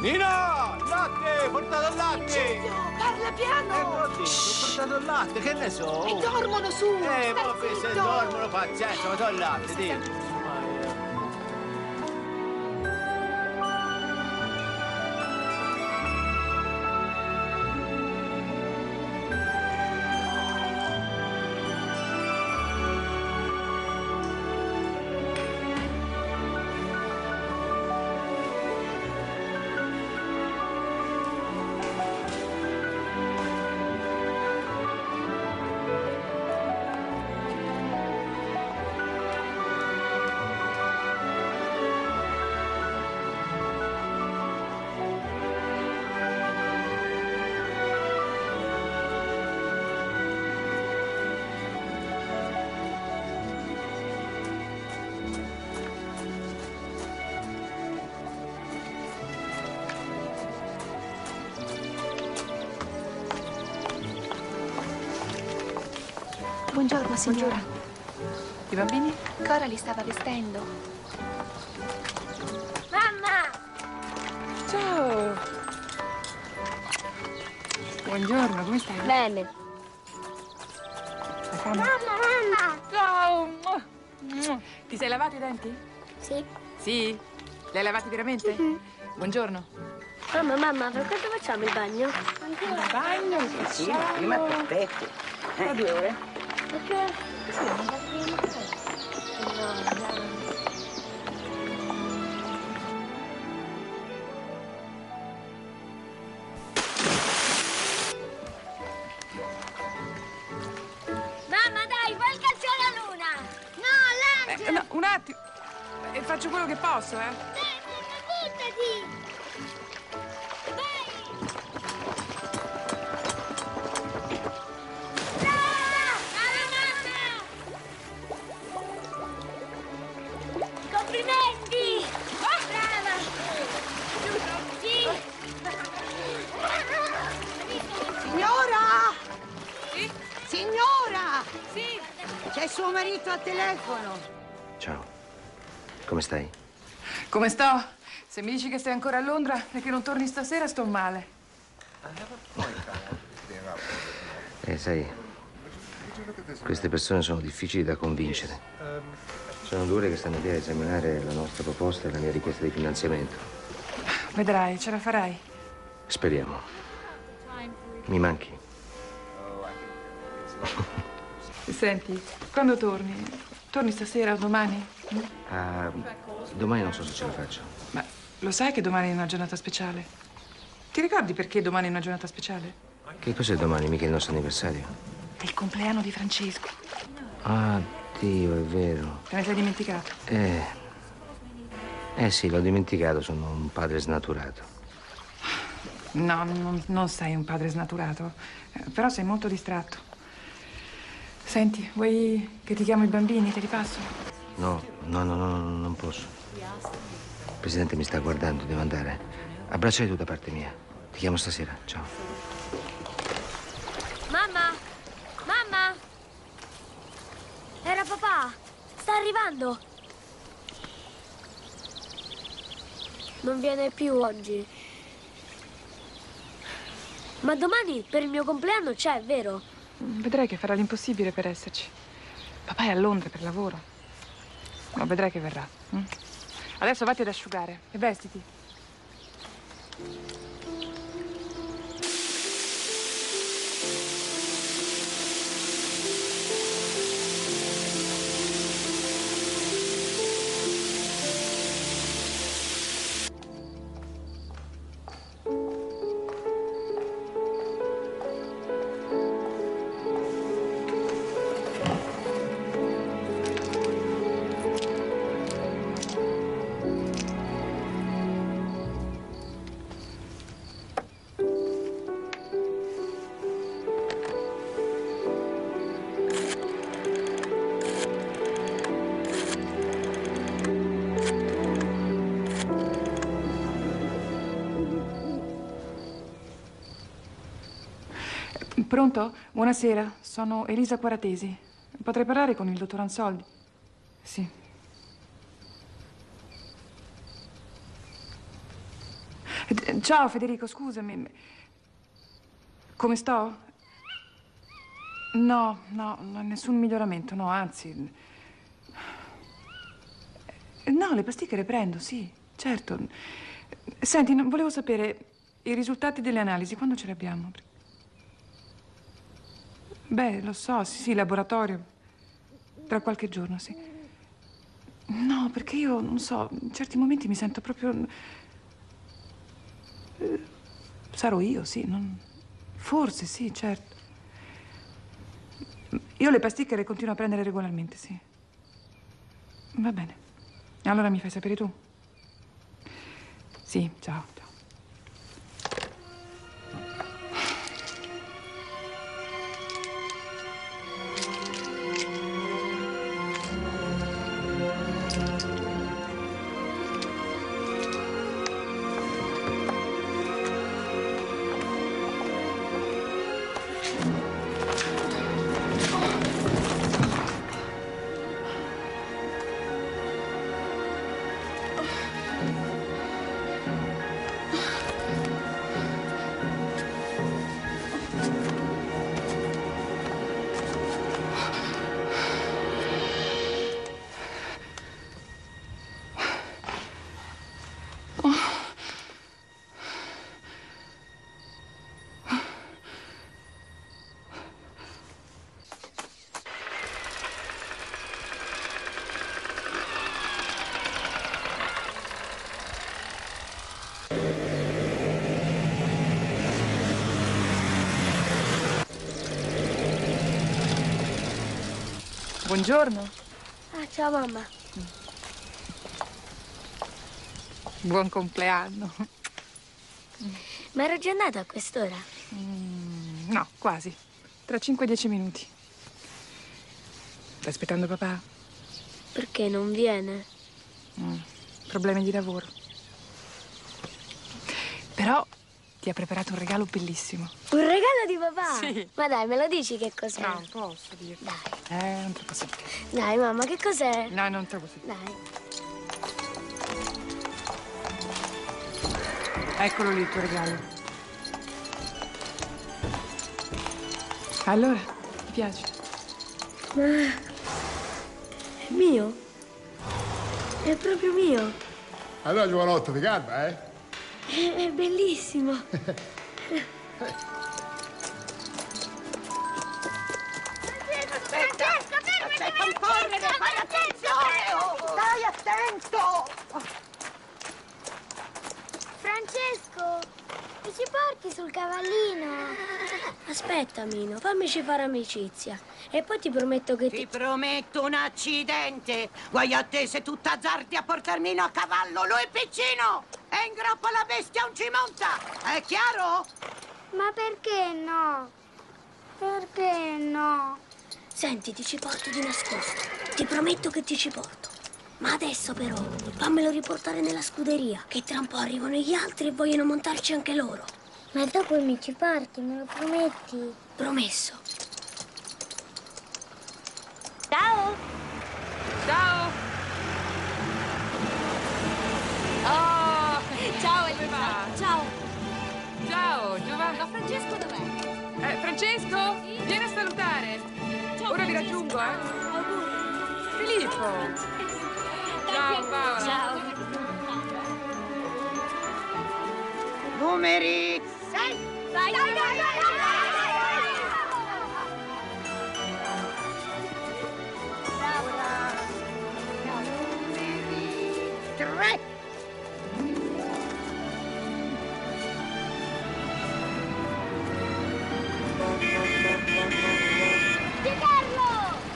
Nino! Latte! Portato il latte! Giulio, parla piano! Ho portato il latte, che ne so? E dormono su! Vabbè, se dormono, pazienza, ma so il latte, Dio! Buongiorno, signora. I bambini? Cora li stava vestendo. Mamma! Ciao! Buongiorno, come stai? Bene. Hai fame? Mamma! Ciao! Ti sei lavato i denti? Sì. Sì? Li hai lavati veramente? Buongiorno. Mamma, per quanto facciamo il bagno? Il bagno? Sì, ma prima per te. Da 2 ore? Perché? Sì, non va bene. Mamma, dai, fai il calcio alla luna! No, l'angelo! No, un attimo. Faccio quello che posso, Dai, mamma, buttati! Vai! Complimenti! Brava! Sì! Signora! Sì? Signora! Sì? C'è suo marito al telefono. Ciao. Come stai? Come sto? Se mi dici che sei ancora a Londra e che non torni stasera, sto male. Sai, queste persone sono difficili da convincere. Sono 2 ore che stanno lì a esaminare la nostra proposta e la mia richiesta di finanziamento. Vedrai, ce la farai. Speriamo. Mi manchi. Senti, quando torni? Torni stasera o domani? Domani non so se ce la faccio. Ma lo sai che domani è una giornata speciale? Ti ricordi perché domani è una giornata speciale? Che cos'è domani? Mica il nostro anniversario? È il compleanno di Francesco. Ah, Dio, è vero. Te ne sei dimenticato? Sì, l'ho dimenticato, sono un padre snaturato. No, non sei un padre snaturato, però sei molto distratto. Senti, vuoi che ti chiamo i bambini? Te li passo? No, non posso. Il presidente mi sta guardando, devo andare. Abbracciali tu da parte mia. Ti chiamo stasera, ciao. Mamma! Mamma! Era papà! Sta arrivando! Non viene più oggi. Ma domani per il mio compleanno c'è, vero? Vedrai che farà l'impossibile per esserci. Papà è a Londra per lavoro. Ma vedrai che verrà. Adesso vatti ad asciugare e vestiti. Pronto? Buonasera, sono Elisa Quaratesi. Potrei parlare con il dottor Ansoldi? Sì. Ciao Federico, scusami. Come sto? No, nessun miglioramento, no, anzi. No, le pasticche le prendo, sì, certo. Senti, volevo sapere i risultati delle analisi, quando ce li abbiamo? Beh, lo so, sì, laboratorio. Tra qualche giorno, sì. No, perché io, non so, in certi momenti mi sento proprio... Sarò io, sì, forse, sì, certo. Io le pasticche le continuo a prendere regolarmente, sì. Va bene. Allora mi fai sapere tu? Sì, ciao. Buongiorno. Ah, ciao mamma. Buon compleanno. Ma ero già andata a quest'ora? No, quasi. Tra 5-10 minuti. Stai aspettando papà? Perché non viene? Problemi di lavoro. Però ti ha preparato un regalo bellissimo. Un regalo di papà? Sì. Ma dai, me lo dici che cos'è? No, non posso dirlo. Non te lo posso dire. Dai, mamma, che cos'è? No, non te lo posso dire. Dai. Eccolo lì il tuo regalo. Allora, ti piace? Ma è mio? È proprio mio. Allora, giovanotto, ti calma, eh? È bellissimo. Aspetta, non correre, fai attenzione! Stai attento! Francesco, mi ci porti sul cavallino? Aspetta, Mino, fammici fare amicizia. E poi ti prometto che Ti prometto un accidente! Guai a te se tu t'azzardi a portarmi a cavallo, lui è piccino! E in groppa la bestia non ci monta! È chiaro? Ma perché no? Perché no? Senti, ti ci porto di nascosto. Ti prometto che ti ci porto. Ma adesso però fammelo riportare nella scuderia, che tra un po' arrivano gli altri e vogliono montarci anche loro. Ma dopo mi ci porti, me lo prometti? Promesso. Ciao! Ciao! Oh! Ciao Come va? Ciao! Ciao, Giovanni. Ma Francesco dov'è? Francesco? Vieni a salutare. Ciao, Ora vi Francesco. raggiungo, eh? Auguri. Filippo! Ciao, Paola. Ciao. Numeri 6! Vai, vai, vai, Numeri 3! Di Carlo!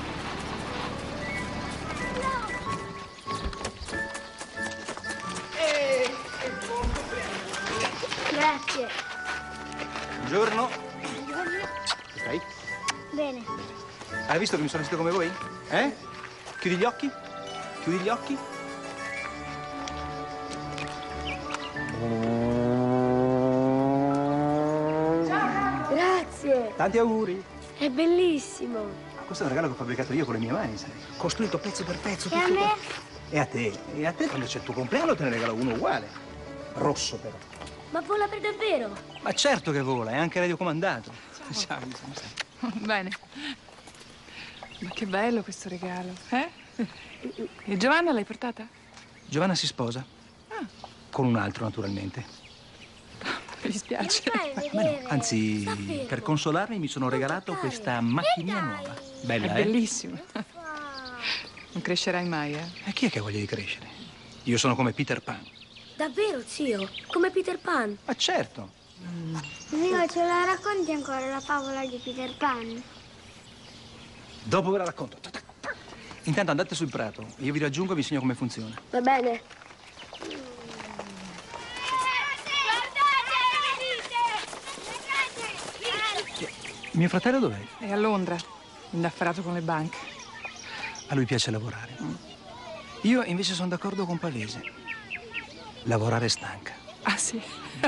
Grazie. Buongiorno. Che stai? Bene. Hai visto che mi sono vestito come voi? Eh? Chiudi gli occhi? Chiudi gli occhi? Grazie. Tanti auguri. È bellissimo. Questo è un regalo che ho fabbricato io con le mie mani, sai? Costruito pezzo per pezzo. E a me? E a te? E a te quando c'è il tuo compleanno te ne regalo uno uguale. Rosso però. Ma vola per davvero? Ma certo che vola, è anche radiocomandato. Ciao. Bene. Ma che bello questo regalo, eh? E Giovanna l'hai portata? Giovanna si sposa. Con un altro, naturalmente. Mi dispiace. Ma no, anzi, per consolarmi mi sono regalato questa macchinina nuova. Bella, È bellissima. Non crescerai mai, eh? E chi è che ha voglia di crescere? Io sono come Peter Pan. Davvero, zio? Come Peter Pan? Ma certo. Zio, ce la racconti ancora la favola di Peter Pan? Dopo ve la racconto. Intanto andate sul prato. Io vi raggiungo e vi insegno come funziona. Va bene. Mio fratello dov'è? È a Londra, indaffarato con le banche. A lui piace lavorare. Io invece sono d'accordo con Pavese. Lavorare stanca. Ah, sì?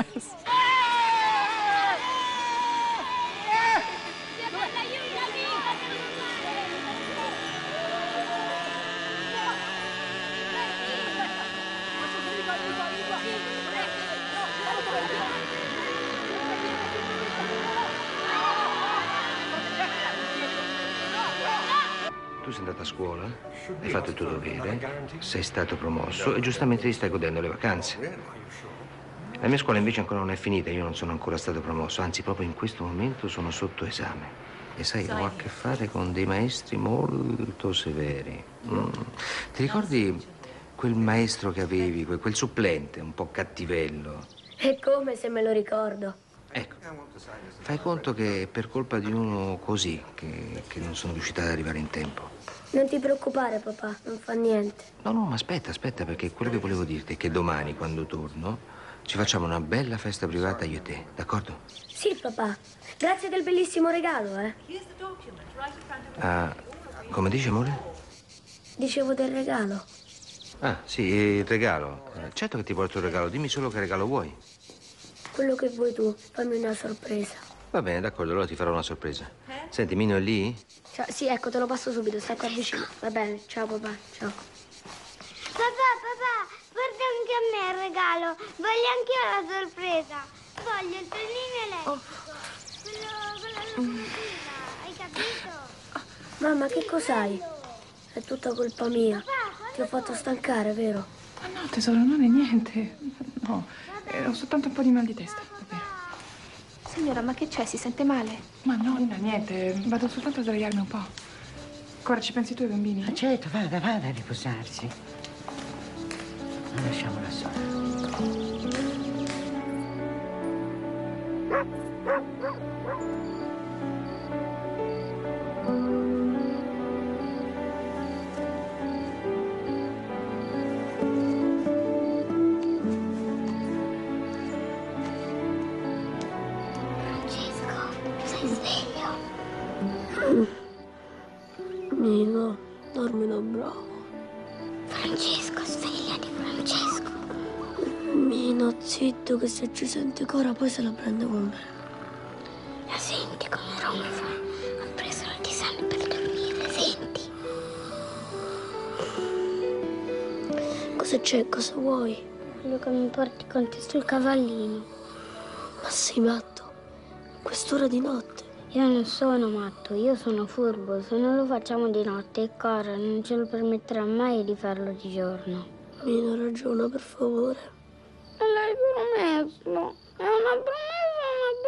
Tu sei andato a scuola, hai fatto il tuo dovere, sei stato promosso e giustamente ti stai godendo le vacanze. La mia scuola invece ancora non è finita, io non sono ancora stato promosso, anzi proprio in questo momento sono sotto esame. E sai, ho a che fare con dei maestri molto severi. Ti ricordi quel maestro che avevi, quel supplente un po' cattivello? È come se me lo ricordo. Ecco, fai conto che è per colpa di uno così che non sono riuscita ad arrivare in tempo. Non ti preoccupare, papà, non fa niente. No, ma aspetta, perché quello che volevo dirti è che domani, quando torno, ci facciamo una bella festa privata io e te, d'accordo? Sì, papà. Grazie del bellissimo regalo, eh. Ah, come dici, amore? Dicevo del regalo. Ah, sì, il regalo. Certo che ti porto il regalo, dimmi solo che regalo vuoi. Quello che vuoi tu, fammi una sorpresa. Va bene, d'accordo, allora ti farò una sorpresa. Senti, Mino è lì? Sì, ecco, te lo passo subito, sta qua vicino. Va bene, ciao papà, ciao. Papà, porta anche a me il regalo. Voglio anch'io la sorpresa. Voglio il trenino elettrico. Quello con la locomotiva, hai capito? Mamma, che cos'hai? È tutta colpa mia. Ti ho fatto stancare, vero? Ma no, tesoro, non è niente. No, ho soltanto un po' di mal di testa, davvero. Signora, ma che c'è? Si sente male? Ma no, niente, vado soltanto a sdraiarmi un po'. Cora, ci pensi tu ai bambini? Ma certo, vada a riposarsi. Non lasciamola sola. Nino, dormi da bravo. Francesco, svegliati, Francesco. Mino, zitto, che se ci sente Cora poi se la prende con me. La senti come Roma fa? Ho preso la tisana per dormire, senti? Cosa c'è? Cosa vuoi? Voglio che mi porti con te sul cavallino. Ma sei matto? Quest'ora di notte? Io non sono matto, io sono furbo. Se non lo facciamo di notte, Cora non ce lo permetterà mai di farlo di giorno. Mino, ragiona, per favore. Me l'hai promesso. È una promessa,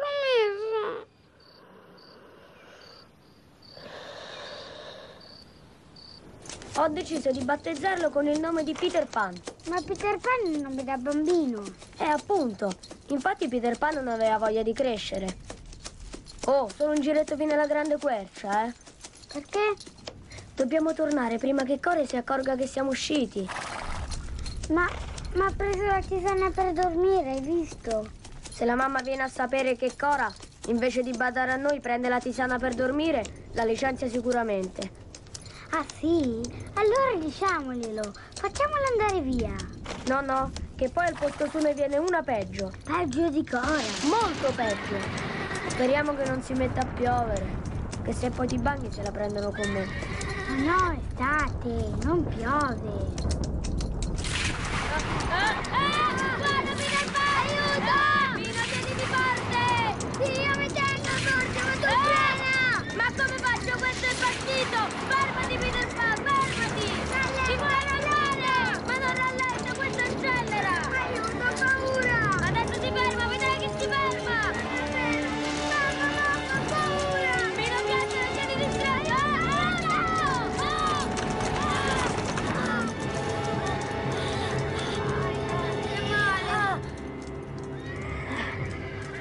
Ho deciso di battezzarlo con il nome di Peter Pan. Ma Peter Pan è un nome da bambino. Appunto. Infatti Peter Pan non aveva voglia di crescere. Oh, solo un giretto fino alla grande quercia, eh? Perché? Dobbiamo tornare prima che Core si accorga che siamo usciti. Ma ha preso la tisana per dormire, hai visto? Se la mamma viene a sapere che Cora, invece di badare a noi, prende la tisana per dormire, la licenzia sicuramente. Ah sì? Allora diciamoglielo. Facciamolo andare via. No, che poi al posto suo ne viene una peggio. Peggio di Cora. Molto peggio. Speriamo che non si metta a piovere, che se poi ti bagni se la prendono con me. Ma no, estate, non piove. Guardami nel aiuto!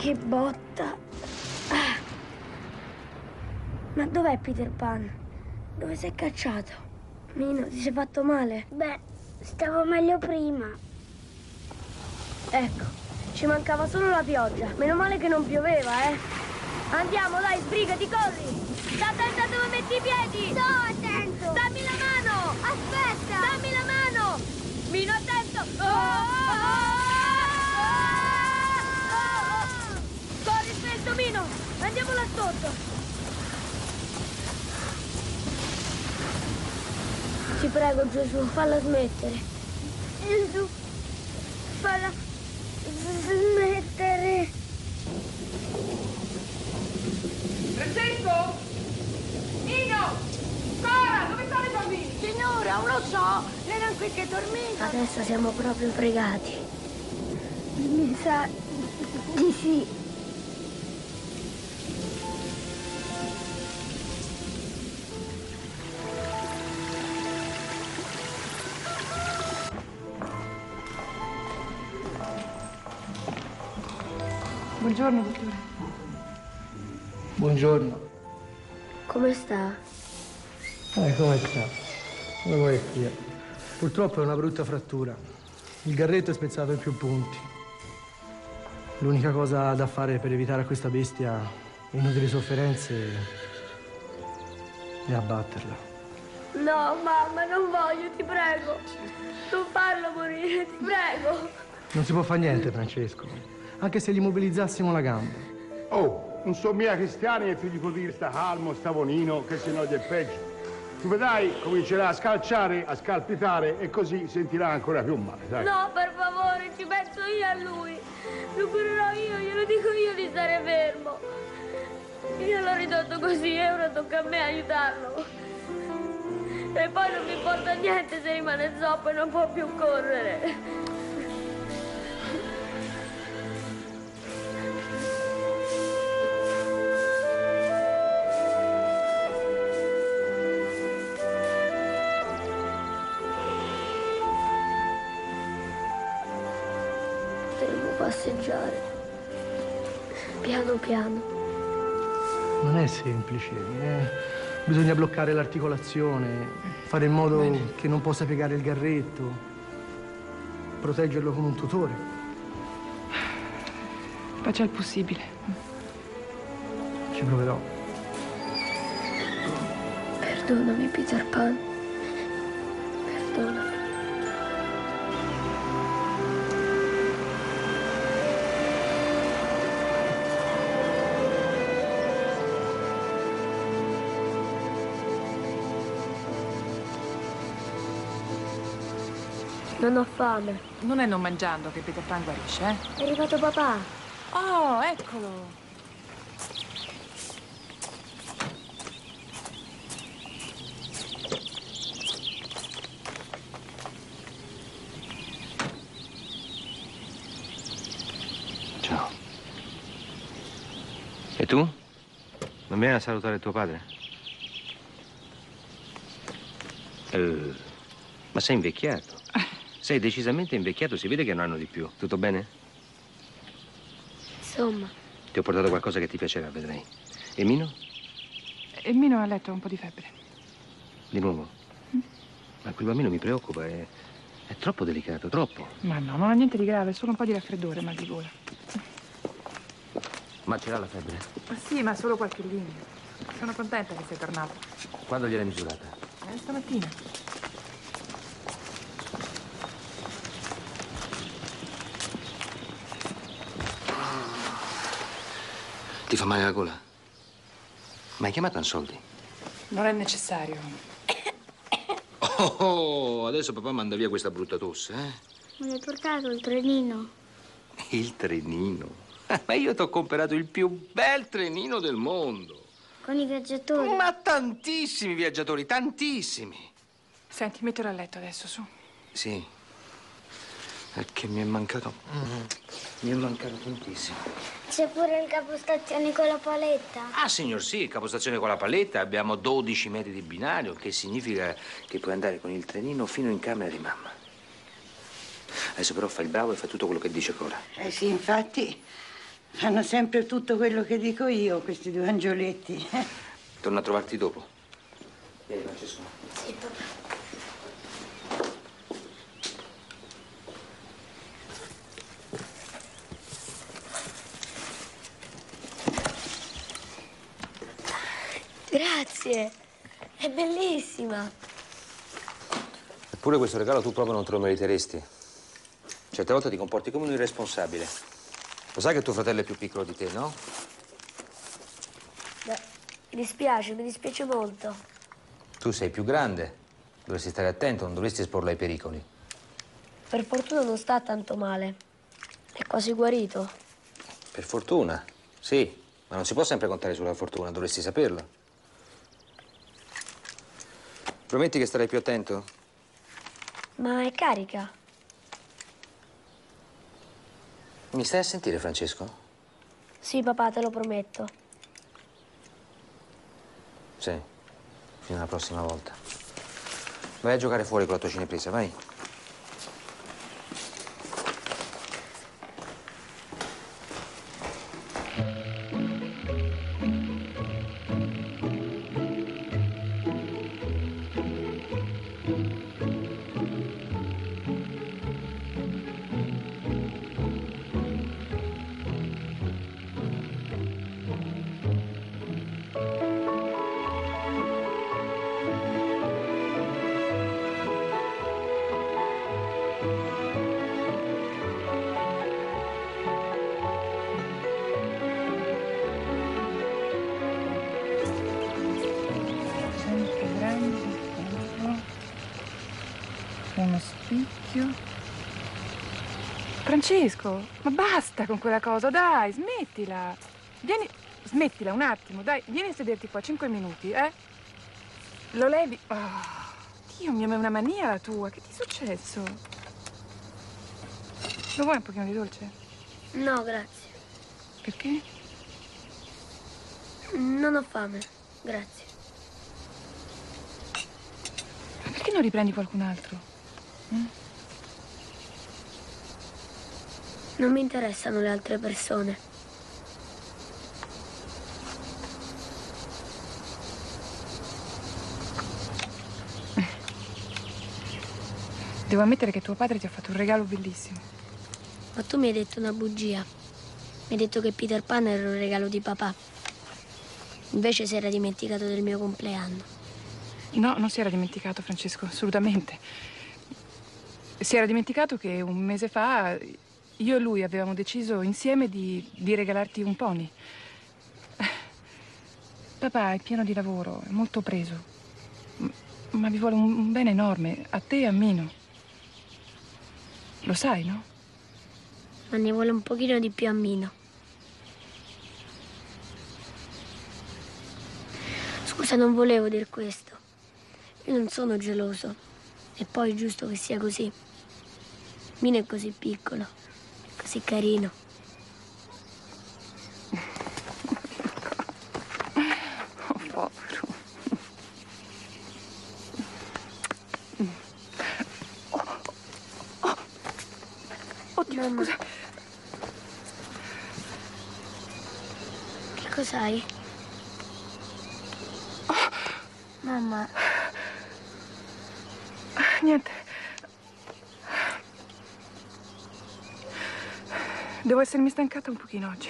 Che botta. Ah. Ma dov'è Peter Pan? Dove sei cacciato? Mino, ti sei fatto male? Beh, stavo meglio prima. Ecco, ci mancava solo la pioggia. Meno male che non pioveva, eh. Andiamo, dai, sbrigati, corri. Sta attenta dove metti i piedi. Sto attento. Dammi la mano. Aspetta. Dammi la mano. Mino, attento. Corri, spento, Mino. Andiamo là sotto. Ti prego, Gesù, falla smettere. Gesù, falla smettere. Francesco? Nino! Cora, dove sono i bambini? Signora, non lo so, erano qui che dormivano. Adesso siamo proprio fregati. Mi sa di sì. Buongiorno, dottore. Buongiorno. Come sta? Come sta? Come vuoi che sia? Purtroppo è una brutta frattura. Il garretto è spezzato in più punti. L'unica cosa da fare per evitare a questa bestia inutili sofferenze è abbatterla. No, mamma, non voglio, ti prego. Non farlo morire, ti prego. Non si può fare niente, Francesco. Anche se gli mobilizzassimo la gamba. Oh, non sono mica cristiani e figli può dire sta calmo, sta bonino, che se no è peggio. Tu vedrai, comincerà a scalciare, a scalpitare e così sentirà ancora più male, dai. No, per favore, ci penso io a lui. Lo curerò io, glielo dico io di stare fermo. Io l'ho ridotto così e ora tocca a me aiutarlo. E poi non mi importa niente se rimane zoppo e non può più correre. Passeggiare piano piano. Non è semplice, bisogna bloccare l'articolazione, fare in modo che non possa piegare il garretto, proteggerlo con un tutore. Faccia il possibile. Ci proverò. Perdonami, Peter Pan. Perdonami. Non ho fame. Non è non mangiando che Peter Pan guarisce, eh? È arrivato papà. Oh, eccolo. Ciao. E tu? Non vieni a salutare tuo padre? Ma sei invecchiato. Sei decisamente invecchiato, si vede che non hanno di più. Tutto bene? Insomma. Ti ho portato qualcosa che ti piacerà, vedrai. E Mino? E Mino ha letto un po' di febbre. Di nuovo? Ma quel bambino mi preoccupa, è troppo delicato, troppo. Ma no, non ha niente di grave, solo un po' di raffreddore, mal di gola. Ma ce l'ha la febbre? Ma sì, ma solo qualche linea. Sono contenta che sei tornato. Quando gliel'hai misurata? Stamattina. Ti fa male la gola? Ma hai chiamato Ansoldi? Non è necessario. Oh, adesso papà manda via questa brutta tosse, eh? Me l'hai portato il trenino? Il trenino? Ma io ti ho comprato il più bel trenino del mondo. Con i viaggiatori? Ma tantissimi viaggiatori, tantissimi. Senti, mettilo a letto adesso, su. Sì. È che mi è mancato... Mi è mancato tantissimo. C'è pure il capostazione con la paletta? Ah, signor sì, capostazione con la paletta. Abbiamo 12 metri di binario, che significa che puoi andare con il trenino fino in camera di mamma. Adesso però fai il bravo e fai tutto quello che dice Cora. Eh sì, infatti, Fanno sempre tutto quello che dico io, questi due angioletti. Torno a trovarti dopo. Vieni, Francesco. Sì, papà. Grazie, è bellissima. Eppure questo regalo tu proprio non te lo meriteresti. Certe volte ti comporti come un irresponsabile. Lo sai che tuo fratello è più piccolo di te, no? Beh, mi dispiace molto. Tu sei più grande. Dovresti stare attento, non dovresti esporlo ai pericoli. Per fortuna non sta tanto male. È quasi guarito. Per fortuna, sì. Ma non si può sempre contare sulla fortuna, dovresti saperlo. Prometti che starai più attento? Ma è carica? Mi stai a sentire, Francesco? Sì, papà, te lo prometto. Sì, fino alla prossima volta. Vai a giocare fuori con la tua cinepresa, vai. Uno spicchio. Francesco, ma basta con quella cosa, dai, smettila. Vieni, smettila un attimo, dai, vieni a sederti qua 5 minuti, eh? Lo levi. Oh, Dio mio, ma è una mania la tua, che ti è successo? Lo vuoi un pochino di dolce? No, grazie. Perché? Non ho fame, grazie. Ma perché non riprendi qualcun altro? Non mi interessano le altre persone. Devo ammettere che tuo padre ti ha fatto un regalo bellissimo. Ma tu mi hai detto una bugia. Mi hai detto che Peter Pan era un regalo di papà. Invece si era dimenticato del mio compleanno. No, non si era dimenticato, Francesco, assolutamente. Si era dimenticato che un mese fa io e lui avevamo deciso insieme di regalarti un pony. Papà è pieno di lavoro, è molto preso. Ma vi vuole un bene enorme, a te e a Mino. Lo sai, no? Ma ne vuole un pochino di più a Mino. Scusa, non volevo dire questo. Io non sono geloso. E poi è giusto che sia così. Mino è così piccolo, così carino. Oh, povero. Oddio, Mamma. scusa. Che cos'hai? Mamma. Niente. Devo essermi stancata un pochino oggi.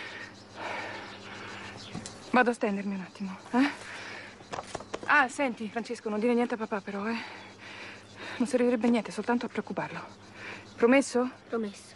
Vado a stendermi un attimo, eh? Ah, senti, Francesco, non dire niente a papà, però, eh? Non servirebbe niente, soltanto a preoccuparlo. Promesso? Promesso.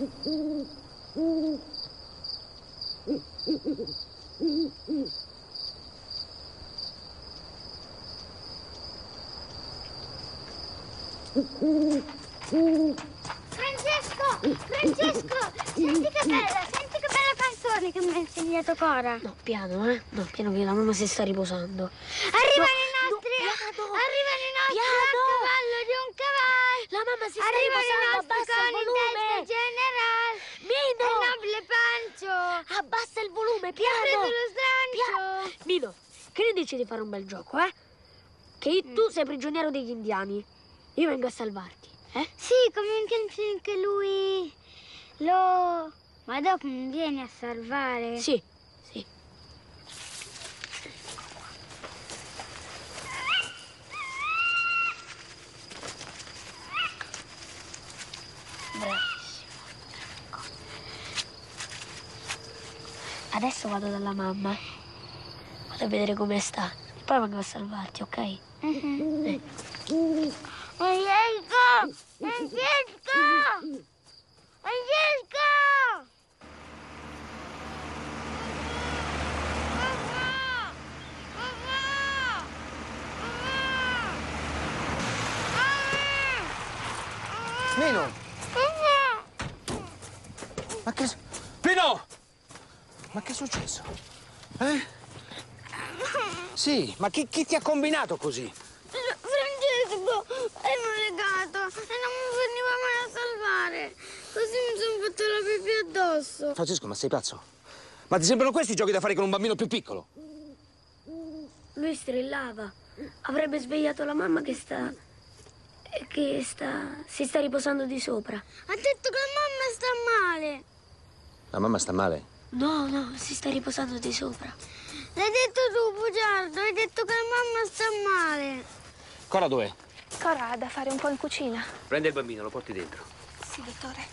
Francesco, senti che bella canzone che mi ha insegnato Cora. No, piano, No, piano che la mamma si sta riposando. Arrivano i nostri Piano. a cavallo di un cavallo. La mamma si sta Arrivano i riposando, nostri abbassa il con in volume. testa generale. Mino! E nobile Pancio. Abbassa il volume, Che ha preso piano! lo strancio. Mino, che ne dici di fare un bel gioco, eh? Che tu sei prigioniero degli indiani. Io vengo a salvarti, eh? Sì, come anche lui lo... Ma dopo mi vieni a salvare? Sì. Bravissimo. Adesso vado dalla mamma. Vado a vedere come sta. E poi vengo a salvarti, ok? Francesco! Mino! Ma che... Mino! Ma che è successo? Eh? Sì, ma chi ti ha combinato così? Francesco, ero legato e non mi veniva mai a salvare. Così mi sono fatto la pipì addosso. Francesco, ma sei pazzo? Ma ti sembrano questi i giochi da fare con un bambino più piccolo? Lui strillava. Avrebbe svegliato la mamma si sta riposando di sopra. Ha detto che la mamma sta male. La mamma sta male? No, si sta riposando di sopra. L'hai detto tu, bugiardo. Hai detto che la mamma sta male. Cora dov'è? Cora ha da fare un po' in cucina. Prende il bambino, lo porti dentro. Sì, dottore.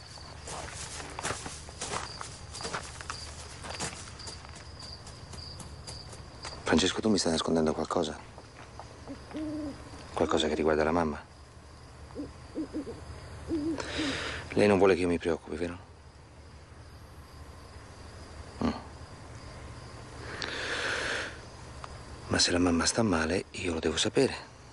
Francesco, tu mi stai nascondendo qualcosa? Qualcosa che riguarda la mamma? Lei non vuole che io mi preoccupi, vero? Ma se la mamma sta male, io lo devo sapere.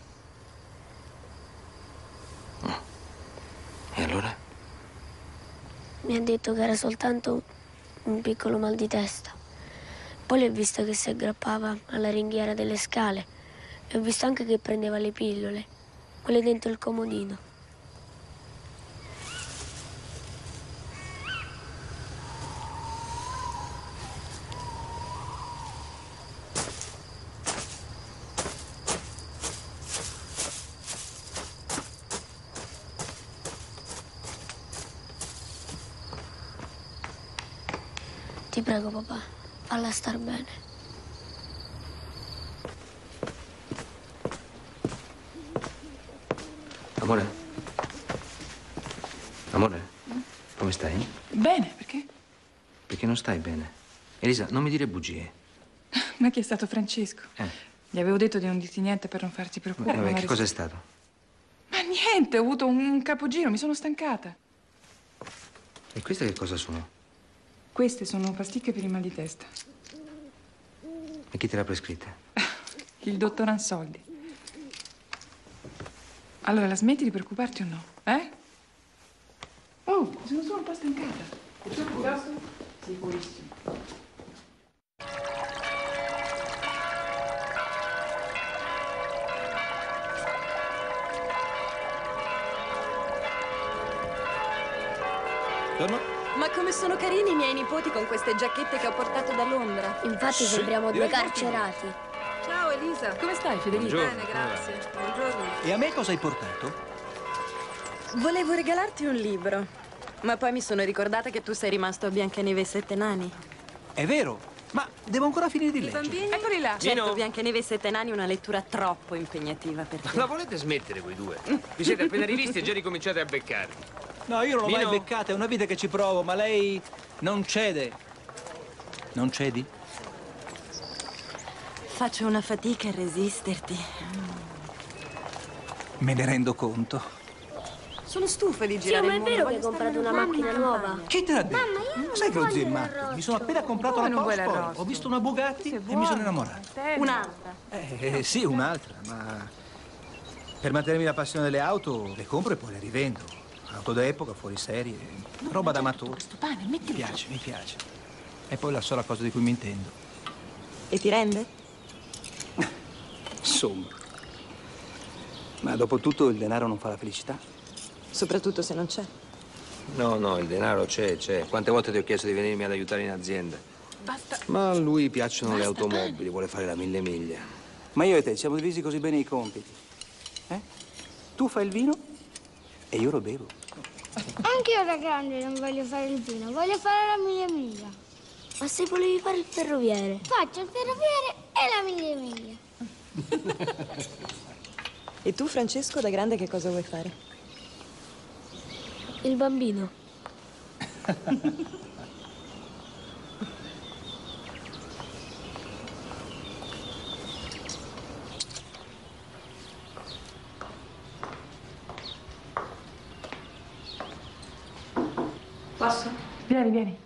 E allora? Mi ha detto che era soltanto un piccolo mal di testa. Poi l'ho visto che si aggrappava alla ringhiera delle scale e ho visto anche che prendeva le pillole, quelle dentro il comodino. Ti prego, papà, falla star bene. Amore? Amore? Come stai? Bene, perché? Perché non stai bene. Elisa, non mi dire bugie. Ma chi è stato Francesco? Gli avevo detto di non dirti niente per non farti preoccupare. Vabbè, ma che cosa è stato? Ma niente, ho avuto un capogiro, mi sono stancata. E queste che cosa sono? Queste sono pasticche per il mal di testa. E chi te l'ha prescritta? Il dottor Ansoldi. Allora, la smetti di preoccuparti o no? Oh, sono solo un po' stancata. E tu piuttosto? Sicurissimo. Buongiorno. Ma come sono carini i miei nipoti con queste giacchette che ho portato da Londra. Infatti sembriamo due carcerati. Ciao Elisa. Come stai, Federica? Buongiorno. Bene, grazie. Buongiorno. E a me cosa hai portato? Volevo regalarti un libro, ma poi mi sono ricordata che tu sei rimasto a Biancaneve e 7 nani. È vero, ma devo ancora finire di I leggere. bambini? Eccoli là. Certo, Biancaneve e 7 nani è una lettura troppo impegnativa per te. La volete smettere voi due? Vi siete appena rivisti e già ricominciate a beccarvi. No, io non l'ho mai Mino? beccata, è una vita che ci provo, ma lei non cede. Non cedi? Faccio una fatica a resisterti. Me ne rendo conto. Sono stufa di Zio, girare ma è il mondo. vero che hai voglio stare comprato una lontano. macchina nuova? Chi te l'ha detto? Mamma, io non Sai che lo voglio zio è matto? l'arrosto. Mi sono appena comprato Come la non vuoi Porsche, l'arrosto? ho visto una Bugatti Sì, è e mi buono. sono innamorato. Te- Un'altra. Sì, un'altra, ma per mantenermi la passione delle auto le compro e poi le rivendo. Auto d'epoca, fuori serie, roba da amatore. Questo pane, metti Mi piace. È poi la sola cosa di cui mi intendo. E ti rende? Insomma. Ma dopo tutto il denaro non fa la felicità? Soprattutto se non c'è. No, il denaro c'è. Quante volte ti ho chiesto di venirmi ad aiutare in azienda? Basta. Ma a lui piacciono le automobili, vuole fare la 1000 miglia. Ma io e te siamo divisi così bene i compiti. Tu fai il vino e io lo bevo. Anche io da grande non voglio fare il vino, voglio fare la miglia miglia. Ma se volevi fare il ferroviere? Faccio il ferroviere e la miglia miglia. E tu, Francesco, da grande che cosa vuoi fare? Il bambino. Posso? Vieni.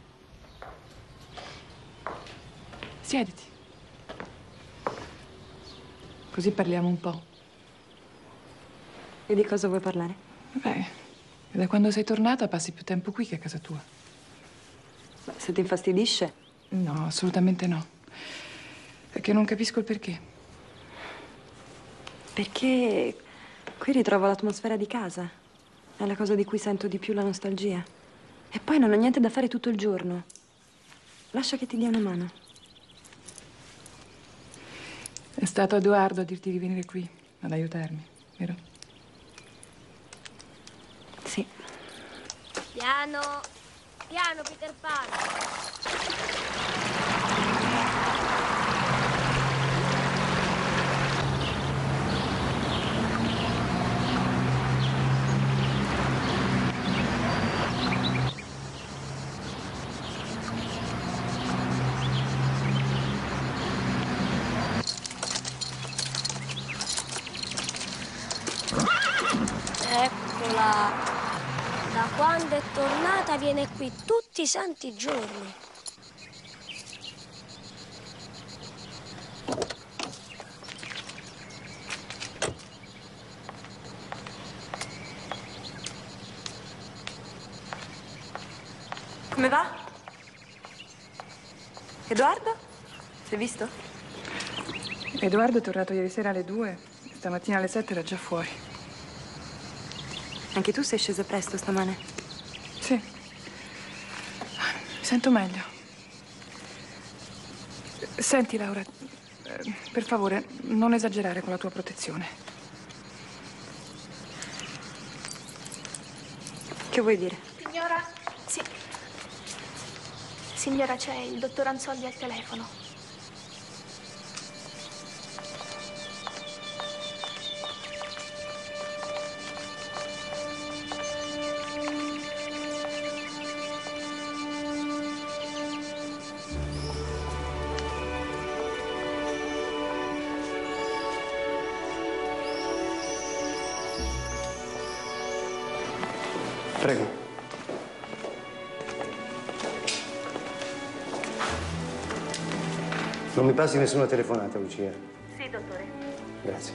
Siediti. Così parliamo un po'. E di cosa vuoi parlare? Beh, da quando sei tornata passi più tempo qui che a casa tua. Beh, se ti infastidisce. No, assolutamente no. Perché non capisco il perché. Perché qui ritrovo l'atmosfera di casa. È la cosa di cui sento di più la nostalgia. E poi non ho niente da fare tutto il giorno. Lascia che ti dia una mano. È stato Edoardo a dirti di venire qui ad aiutarmi, vero? Sì. Piano, Peter Pan. Eccola. Da quando è tornata viene qui tutti i santi giorni. Come va? Edoardo? Sei visto? Edoardo è tornato ieri sera alle 2. Stamattina alle 7 era già fuori. Anche tu sei scesa presto stamane? Sì. Mi sento meglio. Senti, Laura, per favore, non esagerare con la tua protezione. Che vuoi dire? Signora? Sì. Signora, c'è il dottor Anzoldi al telefono. Prego. Non mi passi nessuna telefonata, Lucia. Sì, dottore. Grazie.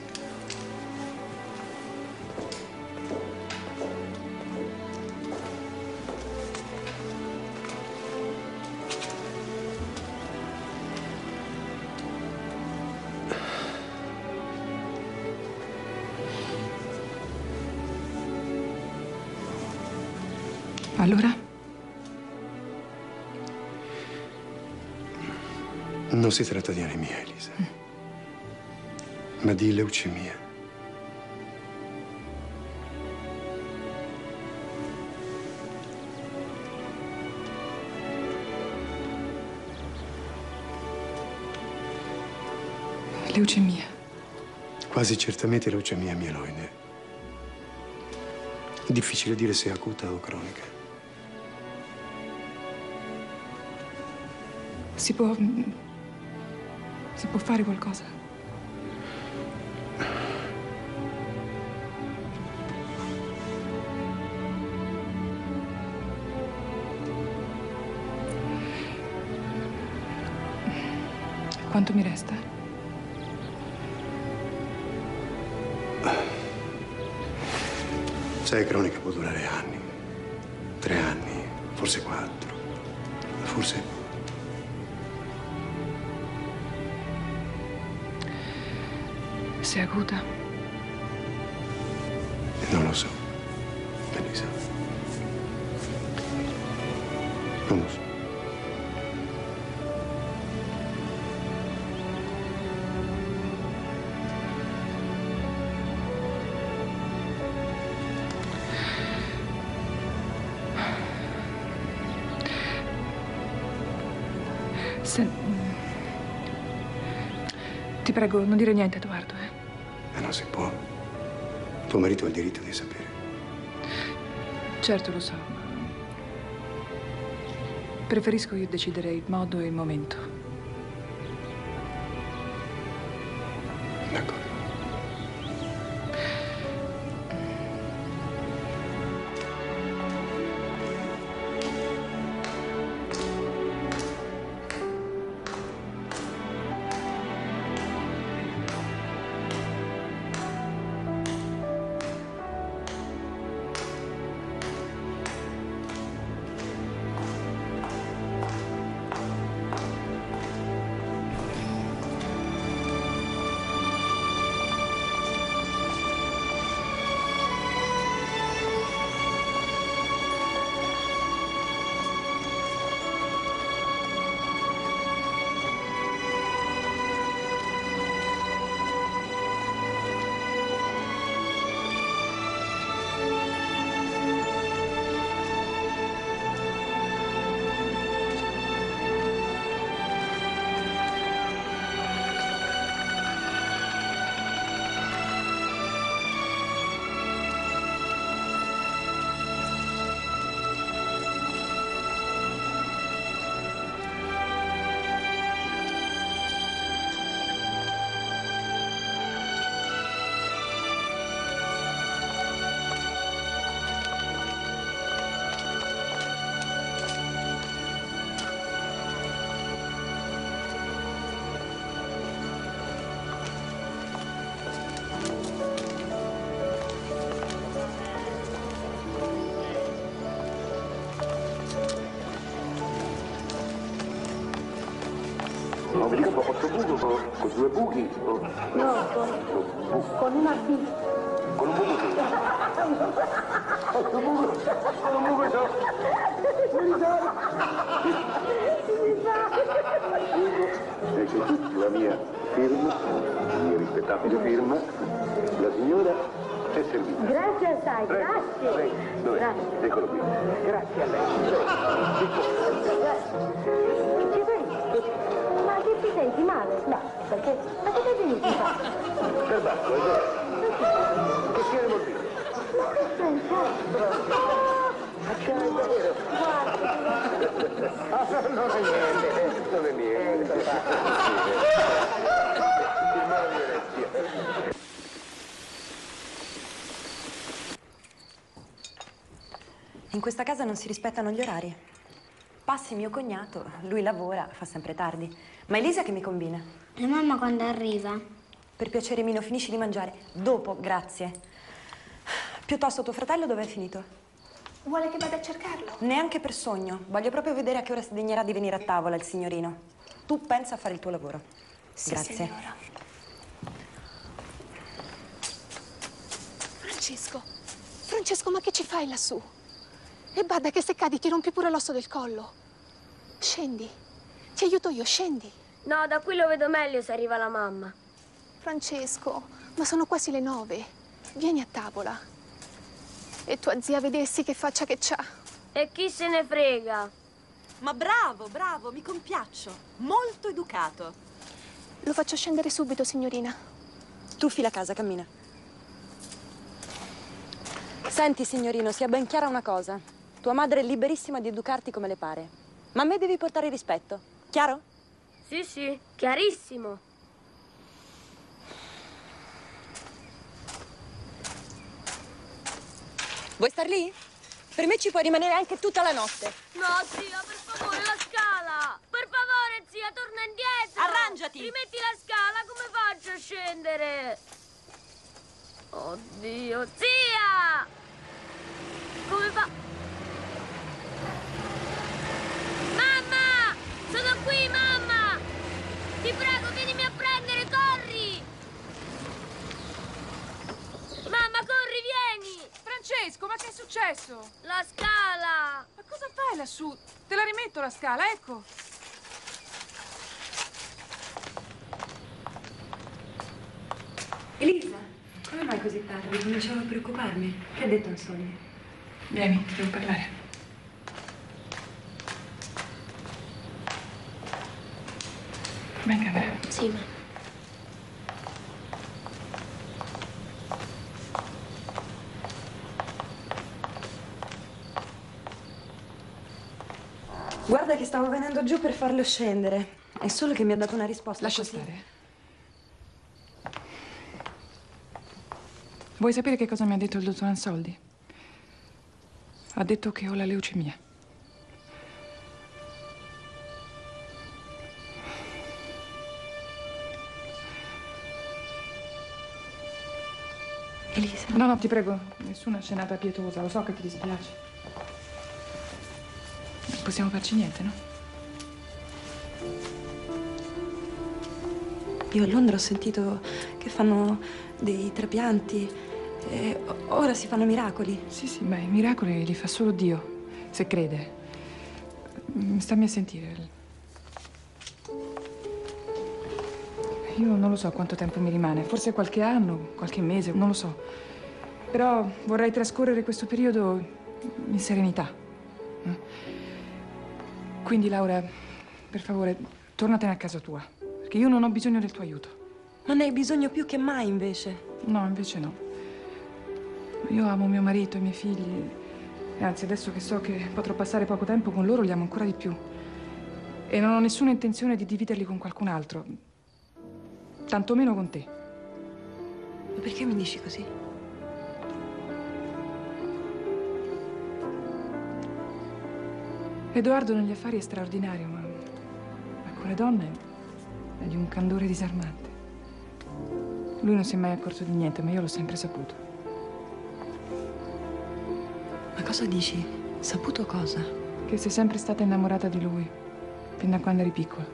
Allora? Non si tratta di anemia, Elisa, ma di leucemia. Leucemia. Quasi certamente leucemia mieloide. Difficile dire se è acuta o cronica. Si può fare qualcosa? Quanto mi resta? Sai, cronica può durare anni. 3 anni, forse 4. Forse... Se acuta? Non lo so, Elisa. Non lo so. Ti prego, non dire niente, Edoardo, Non si può. Tuo marito ha il diritto di sapere. Certo, lo so, ma preferisco io decidere il modo e il momento. D'accordo. No, mi dica un po' buco con 2 buchi? No, con una B. Con un buco sì. Con un buco so. Ecco qui la mia firma, la mia rispettabile firma. La signora è servita. Grazie assai, grazie. Prego. Dov'è? Grazie. Eccolo qui. Grazie a lei. Ci sei? Ma che ti senti male? No, perché? Ma che sei venuto a fare? Per Basco, è vero? Che tiene morbido? Ma che sei certo? Guarda. Non è niente, non è niente. In questa casa non si rispettano gli orari. Passi mio cognato, lui lavora, fa sempre tardi. Ma Elisa che mi combina? E mamma quando arriva? Per piacere, Mino, finisci di mangiare. Dopo, grazie. Piuttosto, tuo fratello dov'è finito? Vuole che vada a cercarlo? Neanche per sogno. Voglio proprio vedere a che ora si degnerà di venire a tavola il signorino. Tu pensa a fare il tuo lavoro. Sì, grazie. signora. Francesco, ma che ci fai lassù? E bada che se cadi ti rompi pure l'osso del collo. Scendi. Ti aiuto io, scendi. No, da qui lo vedo meglio se arriva la mamma. Francesco, ma sono quasi le 9. Vieni a tavola. E tua zia vedessi che faccia che c'ha. E chi se ne frega? Ma bravo, bravo, mi compiaccio. Molto educato. Lo faccio scendere subito, signorina. Tu fila a casa, cammina. Senti, signorino, sia ben chiara una cosa. Tua madre è liberissima di educarti come le pare. Ma a me devi portare rispetto. Chiaro? Sì, sì, chiarissimo. Vuoi star lì? Per me ci puoi rimanere anche tutta la notte. No, zia, per favore, la scala! Per favore, zia, torna indietro! Arrangiati! Rimetti la scala, come faccio a scendere? Oddio, zia! Come fa? Mamma! Sono qui, mamma! Ti prego, vienimi a prendere, corri! Mamma, corri, vieni! Francesco, ma che è successo? La scala! Ma cosa fai lassù? Te la rimetto la scala, ecco. Elisa, come mai così tardi? Cominciavo a preoccuparmi. Che ha detto Ansonia? Vieni, ti devo parlare. Vai in camera. Sì, ma... Guarda che stavo venendo giù per farlo scendere. È solo che mi ha dato una risposta Lascia così. stare. Vuoi sapere che cosa mi ha detto il dottor Ansoldi? Ha detto che ho la leucemia. Elisa? No, ti prego, nessuna scenata pietosa, lo so che ti dispiace. Non possiamo farci niente, no? Io a Londra ho sentito che fanno dei trapianti e ora si fanno miracoli. Sì, beh, i miracoli li fa solo Dio, se crede. Stammi a sentire. Io non lo so quanto tempo mi rimane, forse qualche anno, qualche mese, non lo so. Però vorrei trascorrere questo periodo in serenità. Quindi, Laura, per favore, tornatene a casa tua, perché io non ho bisogno del tuo aiuto. Ma ne hai bisogno più che mai, invece. No, invece no. Io amo mio marito e i miei figli. E anzi, adesso che so che potrò passare poco tempo con loro, li amo ancora di più. E non ho nessuna intenzione di dividerli con qualcun altro. Tantomeno con te. Ma perché mi dici così? Edoardo negli affari è straordinario, ma con le donne è di un candore disarmante. Lui non si è mai accorto di niente, ma io l'ho sempre saputo. Ma cosa dici? Saputo cosa? Che sei sempre stata innamorata di lui, fin da quando eri piccola.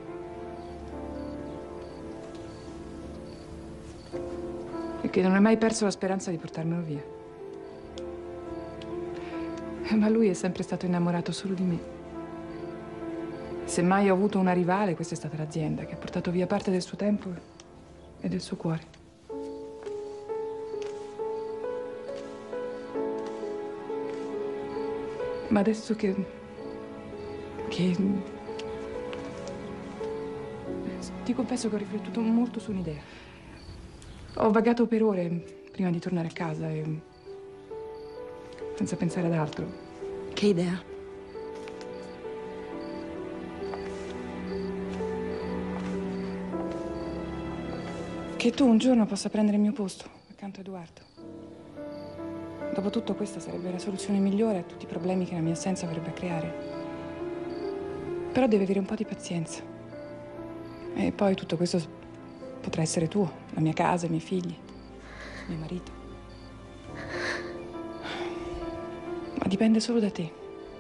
E che non hai mai perso la speranza di portarmelo via. Ma lui è sempre stato innamorato solo di me. Se mai ho avuto una rivale, questa è stata l'azienda, che ha portato via parte del suo tempo e del suo cuore. Ma adesso che ti confesso che ho riflettuto molto su un'idea. Ho vagato per ore prima di tornare a casa e senza pensare ad altro. Che idea? Che tu un giorno possa prendere il mio posto accanto a Edoardo. Dopotutto questa sarebbe la soluzione migliore a tutti i problemi che la mia assenza verrebbe a creare. Però devi avere un po' di pazienza. E poi tutto questo potrà essere tuo, la mia casa, i miei figli, mio marito. Ma dipende solo da te.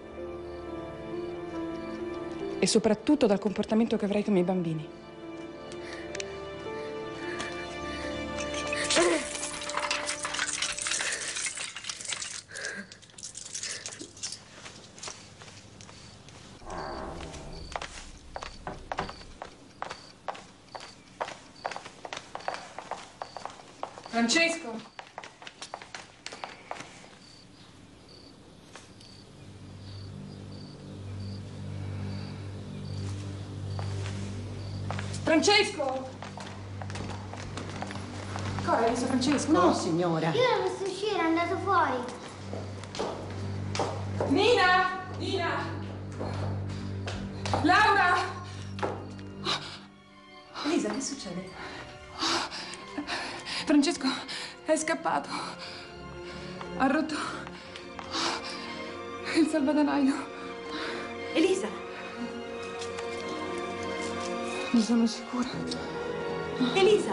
E soprattutto dal comportamento che avrai con i miei bambini. Francesco! Francesco! Cosa, hai visto Francesco? No, signora. Io l'ho visto uscire, è andato fuori. Nina! Nina! Laura! Elisa, che succede? Francesco è scappato. Ha rotto il salvadanaio. Elisa! Ne sono sicura. Elisa!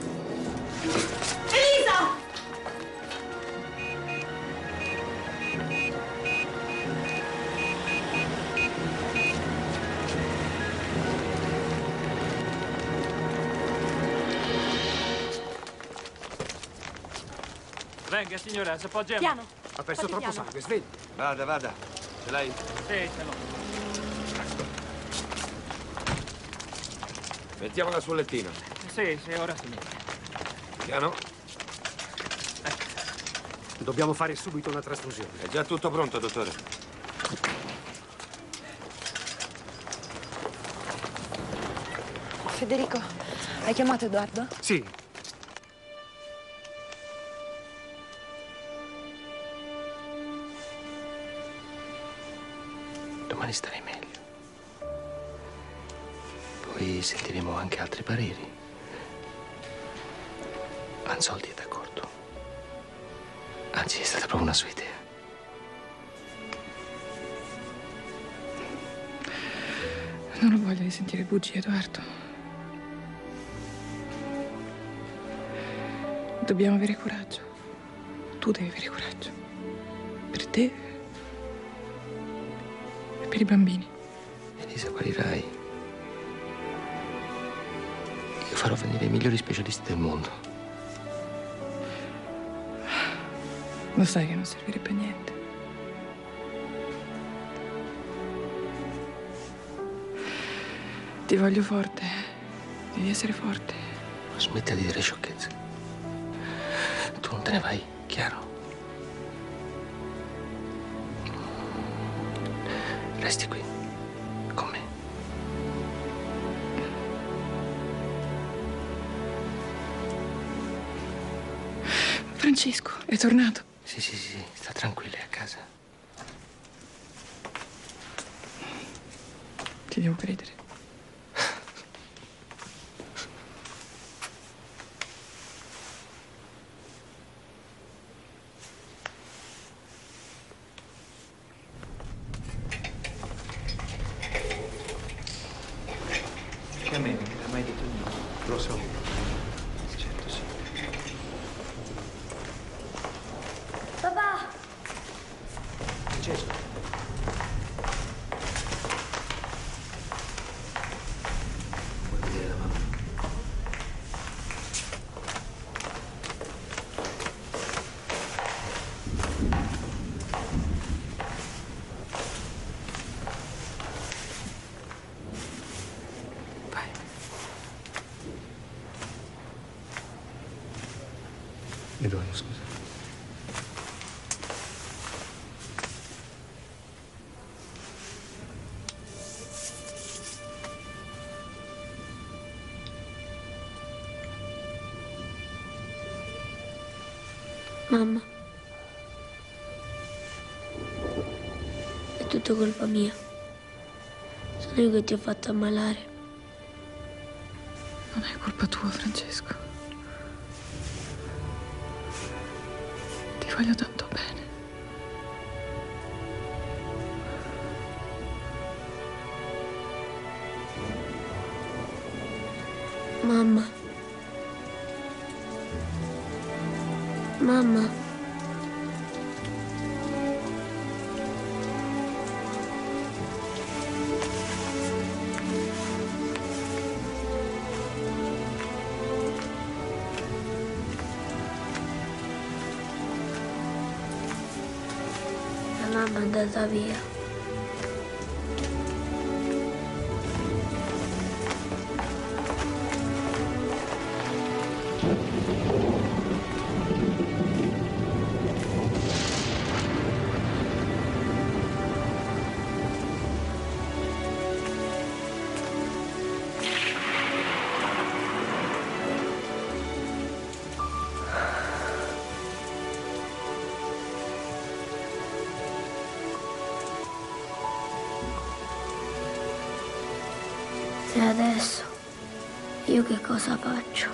Elisa! Venga, signora, si appoggiamo. Piano. Ha perso Fate troppo piano. sangue, svegli. Vada, vada. Ce l'hai? Sì, ce l'ho. Mettiamola sul lettino. Sì, ora si mette. Piano. Dobbiamo fare subito una trasfusione. È già tutto pronto, dottore. Federico, hai chiamato Edoardo? Sì. Domani starei meglio. Poi sentiremo anche altri pareri. Anzoldi è d'accordo. Anzi, è stata proprio una sua idea. Non ho voglia di sentire bugie, Edoardo. Dobbiamo avere coraggio. Tu devi avere coraggio. Per te e per i bambini. Elisa, guarirai. Io farò venire i migliori specialisti del mondo. Lo sai che non servirebbe a niente. Ti voglio forte. Devi essere forte. Ma smetti di dire sciocchezze. Tu non te ne vai, chiaro? Resti qui, con me. Francesco, è tornato. Sì, sta tranquilla, è a casa. Ti devo credere. Che a me non mi ha mai detto niente. Lo so. Certo, sì. Papà! Francesco. Vuoi vedere la mamma? Edoardo, scusa. Mamma, è tutto colpa mia. Sono io che ti ho fatto ammalare. Non è colpa tua, Francesco. Ti voglio tanto bene. Mamma. Mamma. La mamma è andata via. E adesso io che cosa faccio?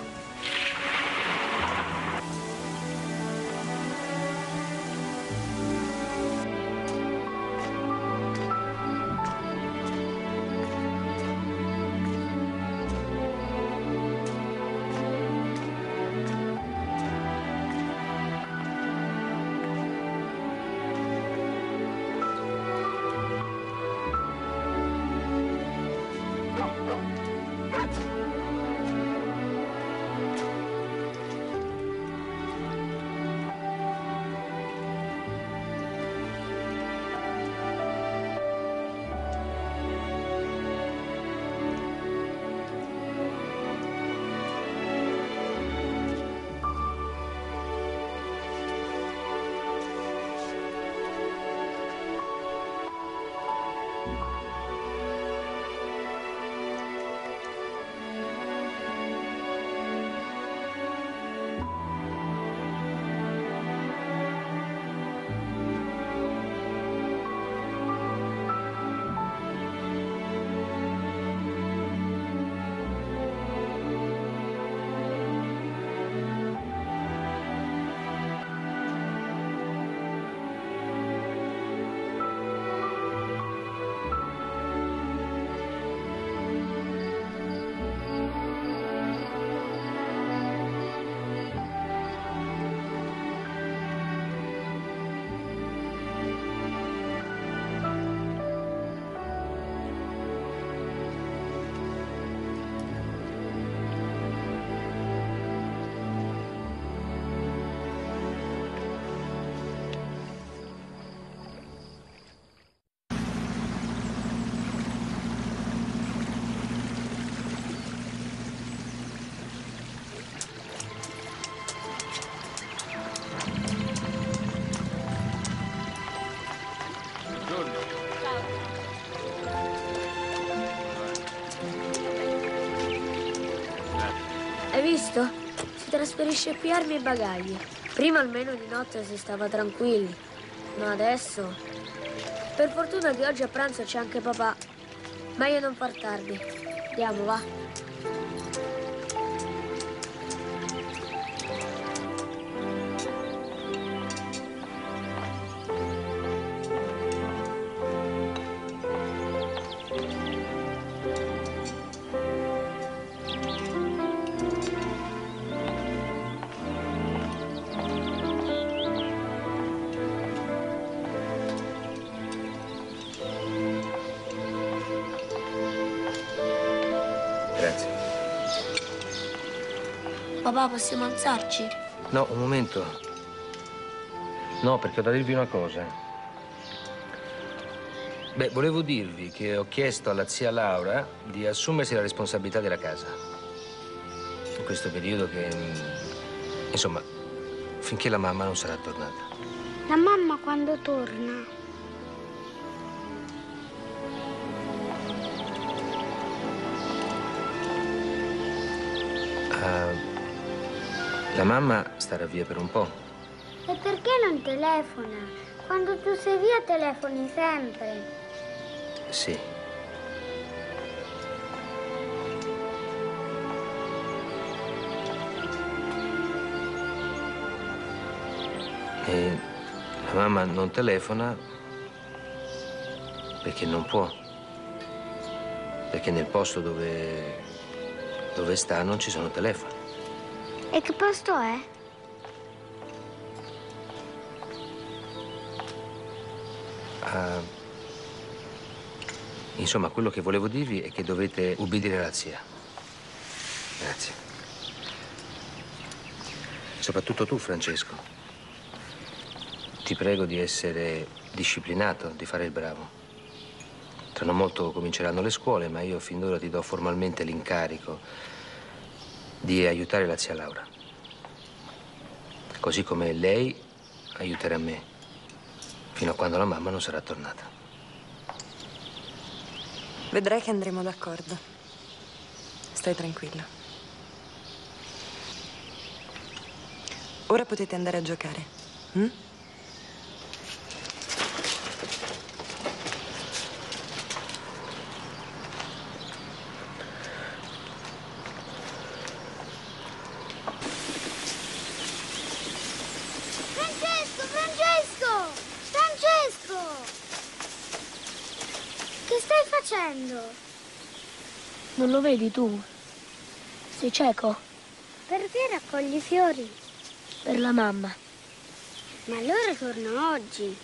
trasferisce qui armi e bagagli. Prima almeno di notte si stava tranquilli, ma adesso... Per fortuna che oggi a pranzo c'è anche papà. Meglio non far tardi. Andiamo, va. Grazie. Papà, possiamo alzarci? No, un momento. No, perché ho da dirvi una cosa. Beh, volevo dirvi che ho chiesto alla zia Laura di assumersi la responsabilità della casa. In questo periodo che... Insomma, finché la mamma non sarà tornata. La mamma quando torna? La mamma starà via per un po'. E perché non telefona? Quando tu sei via telefoni sempre. Sì. E la mamma non telefona perché non può. Perché nel posto dove sta non ci sono telefoni. E che posto è? Insomma, quello che volevo dirvi è che dovete ubbidire la zia. Grazie. Soprattutto tu, Francesco. Ti prego di essere disciplinato, di fare il bravo. Tra non molto cominceranno le scuole, ma io fin d'ora ti do formalmente l'incarico di aiutare la zia Laura. Così come lei aiuterà me, fino a quando la mamma non sarà tornata. Vedrai che andremo d'accordo. Stai tranquillo. Ora potete andare a giocare. Che stai facendo? Non lo vedi tu? Sei cieco? Perché raccogli fiori? Per la mamma. Ma allora torna oggi.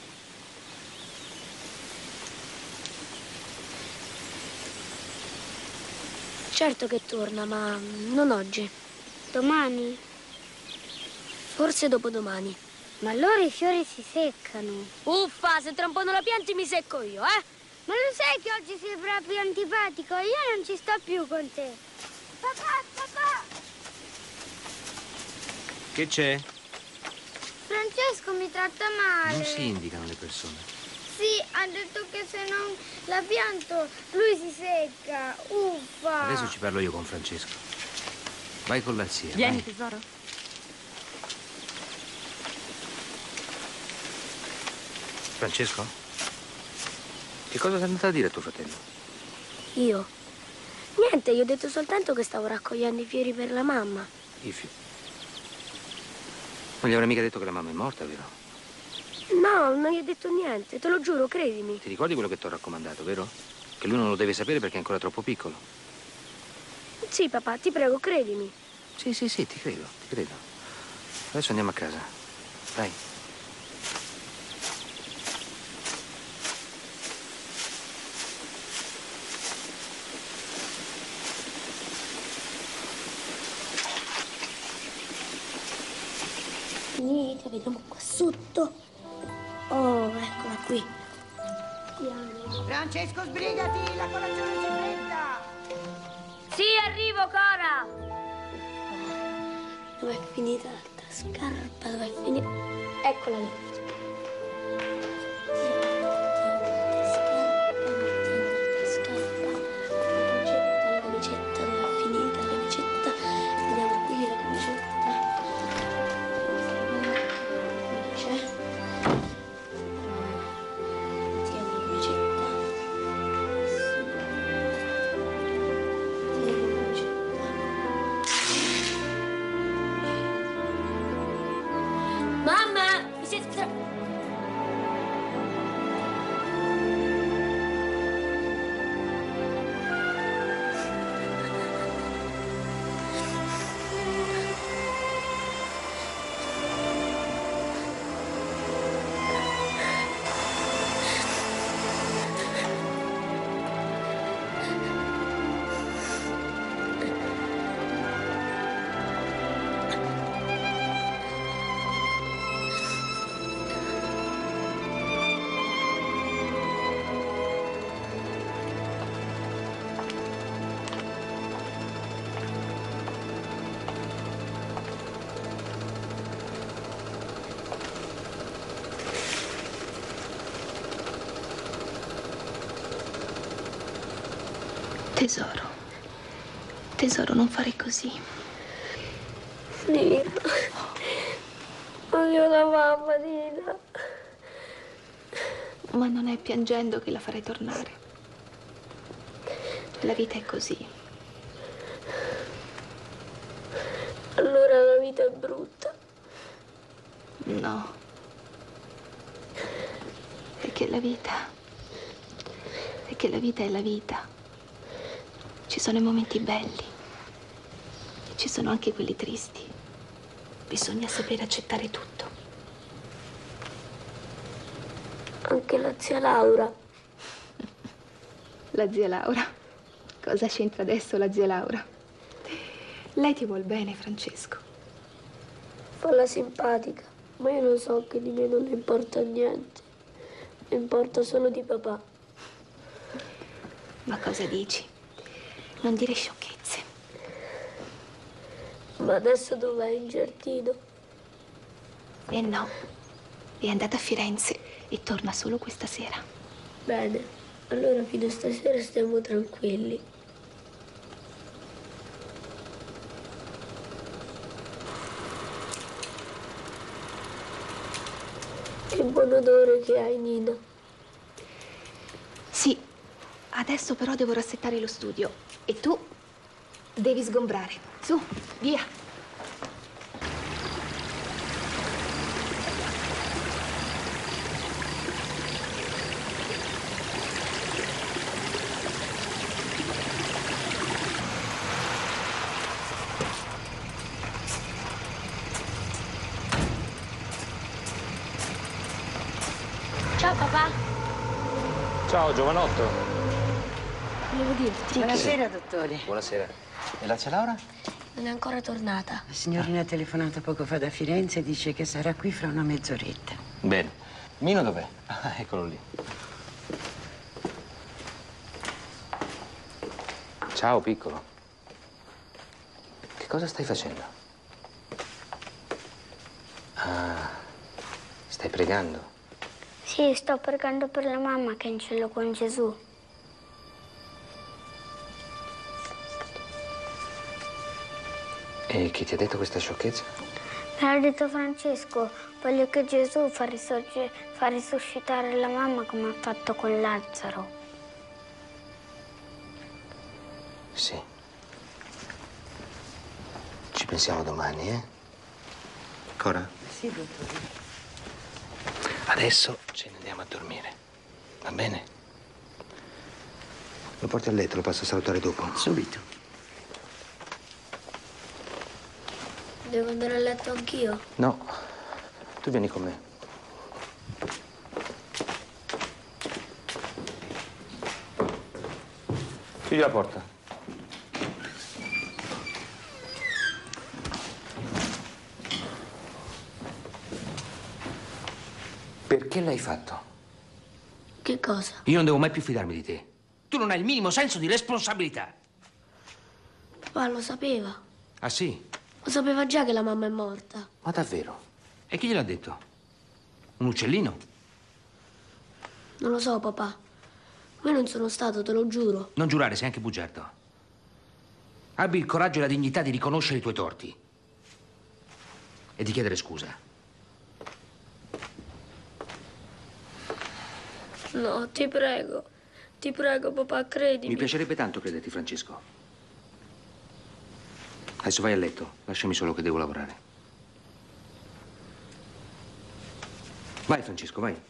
Certo che torna, ma non oggi. Domani? Forse dopodomani. Ma allora i fiori si seccano. Uffa, se tra un po' non la pianti mi secco io, eh? Ma lo sai che oggi sei proprio antipatico? Io non ci sto più con te. Papà, papà! Che c'è? Francesco mi tratta male. Non si indicano le persone. Sì, ha detto che se non la pianto lui si secca. Uffa! Adesso ci parlo io con Francesco. Vai con la zia. Vieni, vai. tesoro. Francesco? Che cosa ti è andata a dire a tuo fratello? Io? Niente, gli ho detto soltanto che stavo raccogliendo i fiori per la mamma. I fiori. Non gli avrei mica detto che la mamma è morta, vero? No, non gli ho detto niente, te lo giuro, credimi. Ti ricordi quello che ti ho raccomandato, vero? Che lui non lo deve sapere perché è ancora troppo piccolo. Sì, papà, ti prego, credimi. Sì, ti credo, ti credo. Adesso andiamo a casa. Dai. Finita, vediamo qua sotto. Oh, eccola qui. Piano. Francesco, sbrigati, la colazione si prenda. Sì, arrivo, Cora. Dov'è finita l'altra scarpa? Dov'è finita? Eccola lì. La camicetta, dov'è finita la camicetta? Vediamo qui la camicetta. Tesoro, tesoro, non fare così. Nina, voglio la mamma, Nina. Ma non è piangendo che la farai tornare. La vita è così. Allora la vita è brutta. No. Perché la vita è la vita. Ci sono i momenti belli. Ci sono anche quelli tristi. Bisogna sapere accettare tutto. Anche la zia Laura. La zia Laura? Cosa c'entra adesso la zia Laura? Lei ti vuol bene, Francesco. Falla simpatica, ma io lo so che di me non le importa niente. Le importa solo di papà. Ma cosa dici? Non dire sciocchezze. Ma adesso dov'è in giardino? Eh no, è andata a Firenze e torna solo questa sera. Bene, allora fino a stasera stiamo tranquilli. Che buon odore che hai, Nina. Sì, adesso però devo rassettare lo studio e tu devi sgombrare. Su, via. Ciao papà. Ciao, giovanotto. Volevo dirti. Buonasera, dottore. Buonasera. E la zia Laura? Non è ancora tornata. La signorina ha telefonato poco fa da Firenze e dice che sarà qui fra una mezz'oretta. Bene. Mino dov'è? Ah, eccolo lì. Ciao, piccolo. Che cosa stai facendo? Ah, stai pregando? Sì, sto pregando per la mamma che è in cielo con Gesù. E chi ti ha detto questa sciocchezza? Me l'ha detto Francesco, voglio che Gesù fa risuscitare la mamma come ha fatto con Lazzaro. Sì. Ci pensiamo domani, eh? Cora? Sì, dottore. Adesso ce ne andiamo a dormire. Va bene? Lo porti a letto, lo passo a salutare dopo. Subito. Devo andare a letto anch'io? No, tu vieni con me. Chiudi la porta. Perché l'hai fatto? Che cosa? Io non devo mai più fidarmi di te. Tu non hai il minimo senso di responsabilità. Papà lo sapeva. Ah, sì? Lo sapeva già che la mamma è morta. Ma davvero? E chi gliel'ha detto? Un uccellino? Non lo so, papà. Io non sono stato, te lo giuro. Non giurare, sei anche bugiardo. Abbi il coraggio e la dignità di riconoscere i tuoi torti. E di chiedere scusa. No, ti prego. Ti prego, papà, credimi. Mi piacerebbe tanto crederti, Francesco. Adesso vai a letto. Lasciami solo che devo lavorare. Vai, Francesco, vai.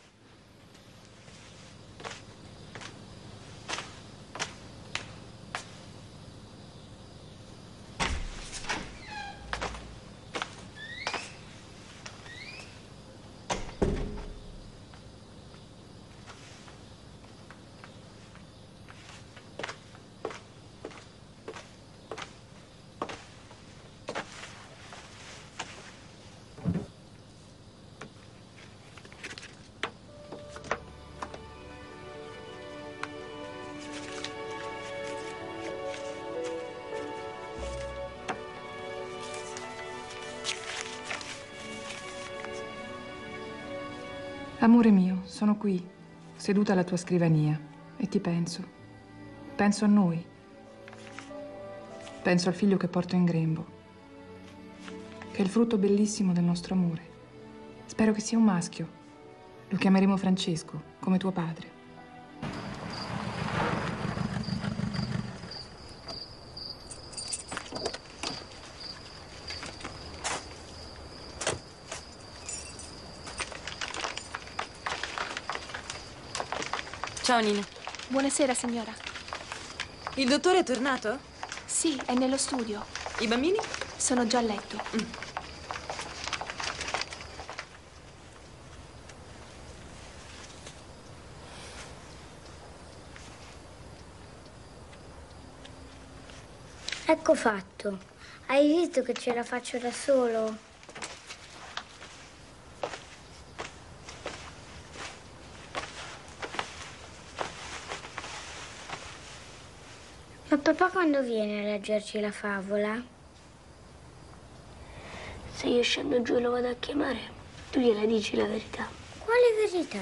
Amore mio, sono qui, seduta alla tua scrivania e ti penso. Penso a noi, Penso al figlio che porto in grembo, che è il frutto bellissimo del nostro amore. Spero che sia un maschio. Lo chiameremo Francesco, come tuo padre. Ciao, Nina. Buonasera, signora. Il dottore è tornato? Sì, è nello studio. I bambini? Sono già a letto. Ecco fatto. Hai visto che ce la faccio da solo? Ma papà quando viene a leggerci la favola? Se io scendo giù e lo vado a chiamare, tu gliela dici la verità. Quale verità?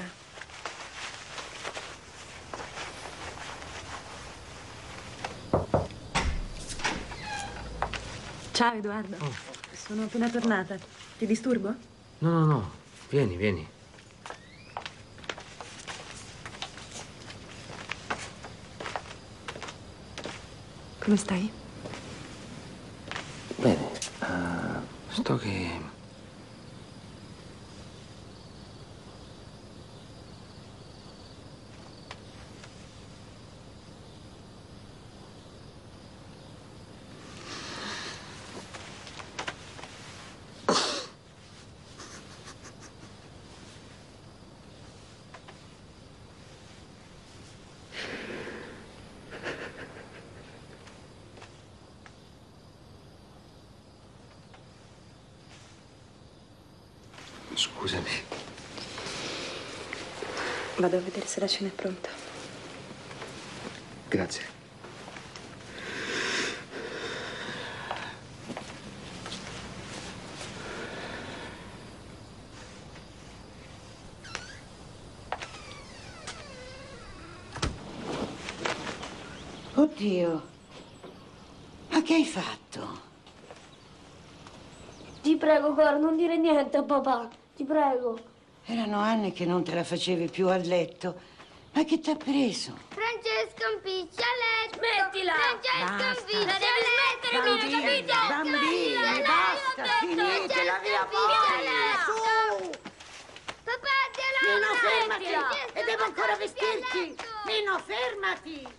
Ciao, Edoardo. Sono appena tornata. Ti disturbo? No. Vieni, vieni. Come stai? Bene. Sto che... Scusami. Vado a vedere se la cena è pronta. Grazie. Oddio. Ma che hai fatto? Ti prego, Cora, non dire niente a papà. Ti prego. Erano anni che non te la facevi più a letto. Ma che t'ha preso? Francesco impiccia a letto. Smettila! Francesco impiccia La a letto. Bambini, bambini, basta, finitela, via voi! Su! Papà, te la Nino, fermati! E devo ancora vestirti! Nino, fermati!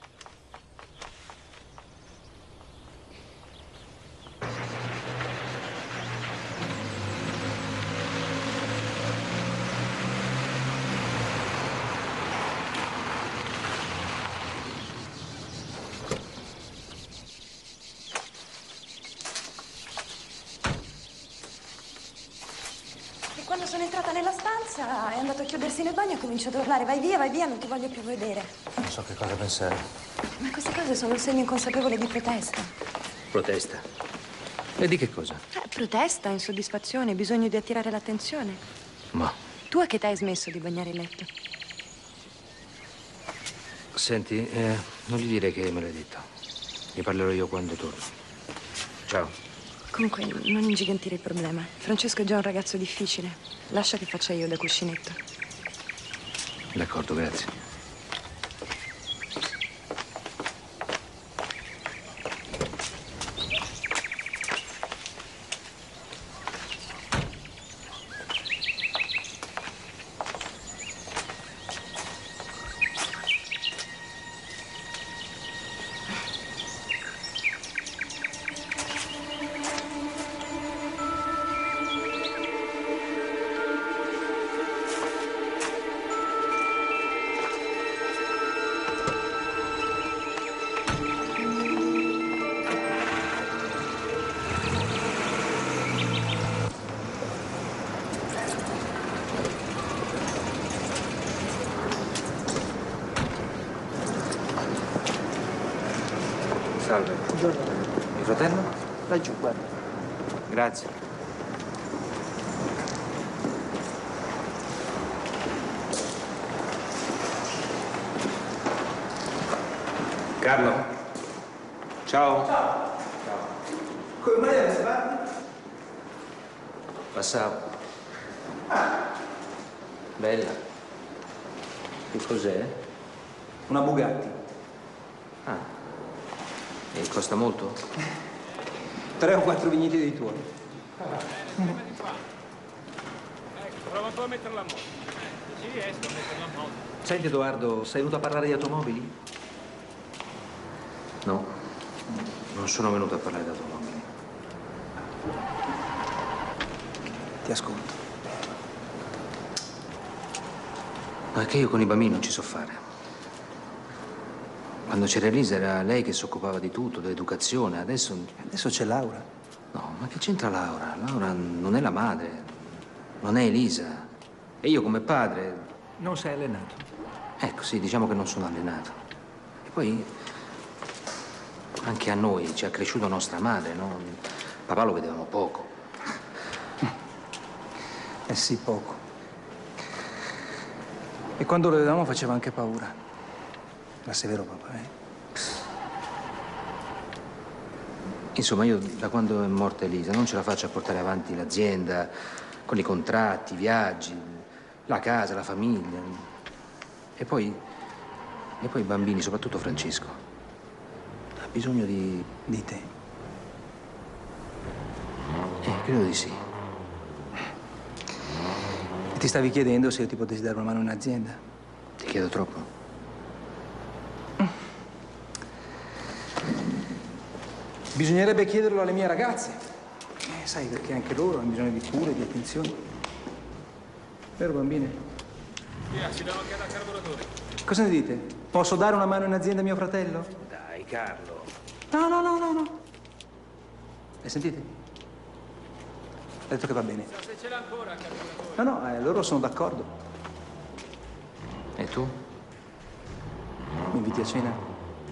Quando sono entrata nella stanza è andato a chiudersi nel bagno e ha cominciato a urlare vai via, non ti voglio più vedere. Non so che cosa pensare. Ma queste cose sono un segno inconsapevole di protesta. Protesta. E di che cosa? Protesta, insoddisfazione, bisogno di attirare l'attenzione. Ma... Tu a che età hai smesso di bagnare il letto? Senti, non gli dire che me l'hai detto. Ne parlerò io quando torno. Ciao. Comunque, non ingigantire il problema. Francesco è già un ragazzo difficile. Lascia che faccia io da cuscinetto. D'accordo, grazie. Salve. Buongiorno. Mio fratello? Laggiù, guarda. Grazie. Carlo? Ciao. Ciao. Come mai adesso va? Passavo. Bella. Che cos'è? Una Bugatti. Ah. E costa molto? 3 o 4 vigneti dei tuoi. Ecco, prova tu a metterla a moto. Ci riesco a metterla a moto. Senti Edoardo, sei venuto a parlare di automobili? No, non sono venuto a parlare di automobili. Ti ascolto. Ma è che io con i bambini non ci so fare. Quando c'era Elisa era lei che si occupava di tutto, dell'educazione. Adesso c'è Laura. No, ma che c'entra Laura? Laura non è la madre, non è Elisa. E io come padre... Non sei allenato. Ecco, sì, diciamo che non sono allenato. E poi anche a noi ci ha cresciuto nostra madre, no? Papà lo vedevamo poco. Eh sì, poco. E quando lo vedevamo faceva anche paura. Era severo papà, Insomma, io da quando è morta Elisa non ce la faccio a portare avanti l'azienda con i contratti, i viaggi, la casa, la famiglia. E poi i bambini, soprattutto Francesco, ha bisogno di te. Credo di sì. E ti stavi chiedendo se io ti potessi dare una mano in azienda? Ti chiedo troppo? Bisognerebbe chiederlo alle mie ragazze. Sai, perché anche loro hanno bisogno di cure, di attenzioni. Vero, bambine? Via, ci danno anche da carburatore. Cosa ne dite? Posso dare una mano in azienda a mio fratello? Dai, Carlo. No. Le sentite? Ha detto che va bene. Se ce l'ha ancora il carburatore. No, loro sono d'accordo. E tu? Mi inviti a cena?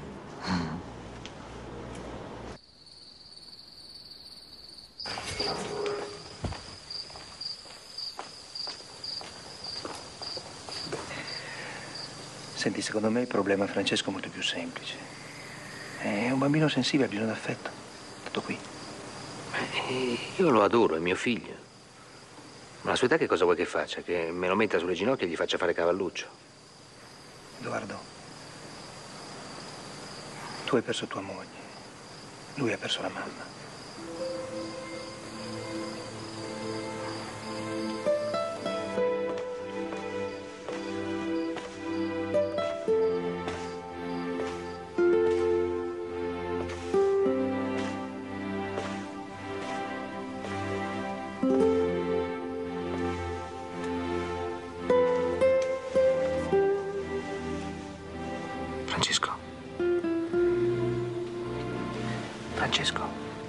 Senti, secondo me il problema a Francesco è molto più semplice. È un bambino sensibile, ha bisogno d'affetto. Tutto qui. Io lo adoro, è mio figlio. Ma la sua età che cosa vuoi che faccia? Che me lo metta sulle ginocchia e gli faccia fare cavalluccio? Edoardo, tu hai perso tua moglie. Lui ha perso la mamma. Francesco.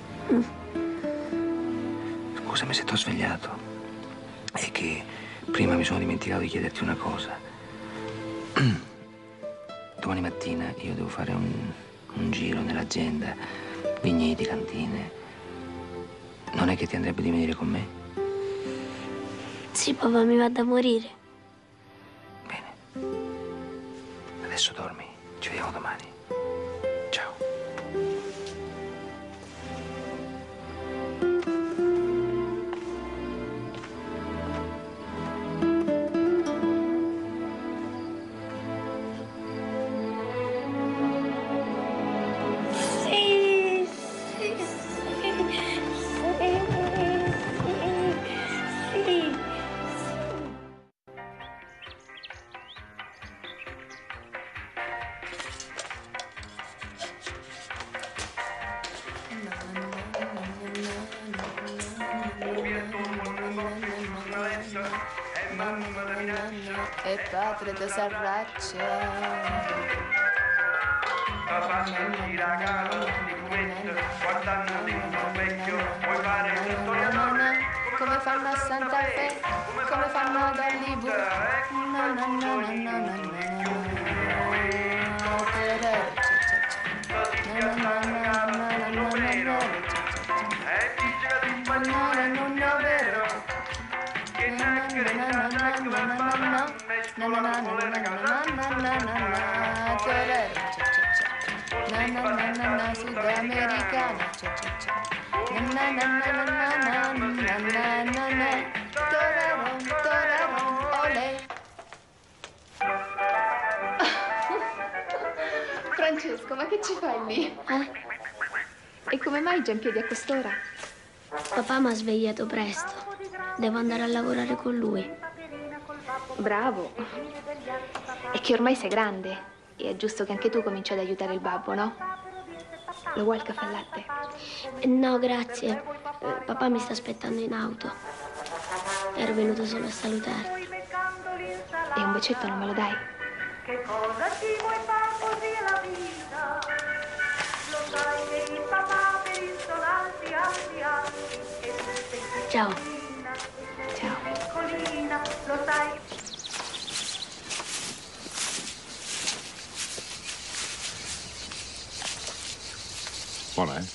Scusami se ti ho svegliato. È che prima mi sono dimenticato di chiederti una cosa. Domani mattina io devo fare un giro nell'azienda, vigneti, cantine. Non è che ti andrebbe di venire con me? Sì, papà, mi va da morire. Adesso dormi, ci vediamo domani. Ciao. E padre de Sarraccia. Papà si raga di fumetto, guardando dentro un vecchio, vuoi fare un storiatore? Come fanno a Santa Fe, come fanno ad Hollywood. Sudamericana, Francesco, ma che ci fai lì? E come mai già in piedi a quest'ora? Papà mi ha svegliato presto. Devo andare a lavorare con lui. Bravo. È che ormai sei grande e è giusto che anche tu cominci ad aiutare il babbo, no? Lo vuoi il caffè al latte? No, grazie. Papà mi sta aspettando in auto. Ero venuto solo a salutare. E un bacetto non me lo dai? Che cosa ci vuoi far così la vita? Lo sai che il papà per il sono alti, alti, alti. E tu sei Ciao. Ciao. Piccolina, lo sai. Buona, eh?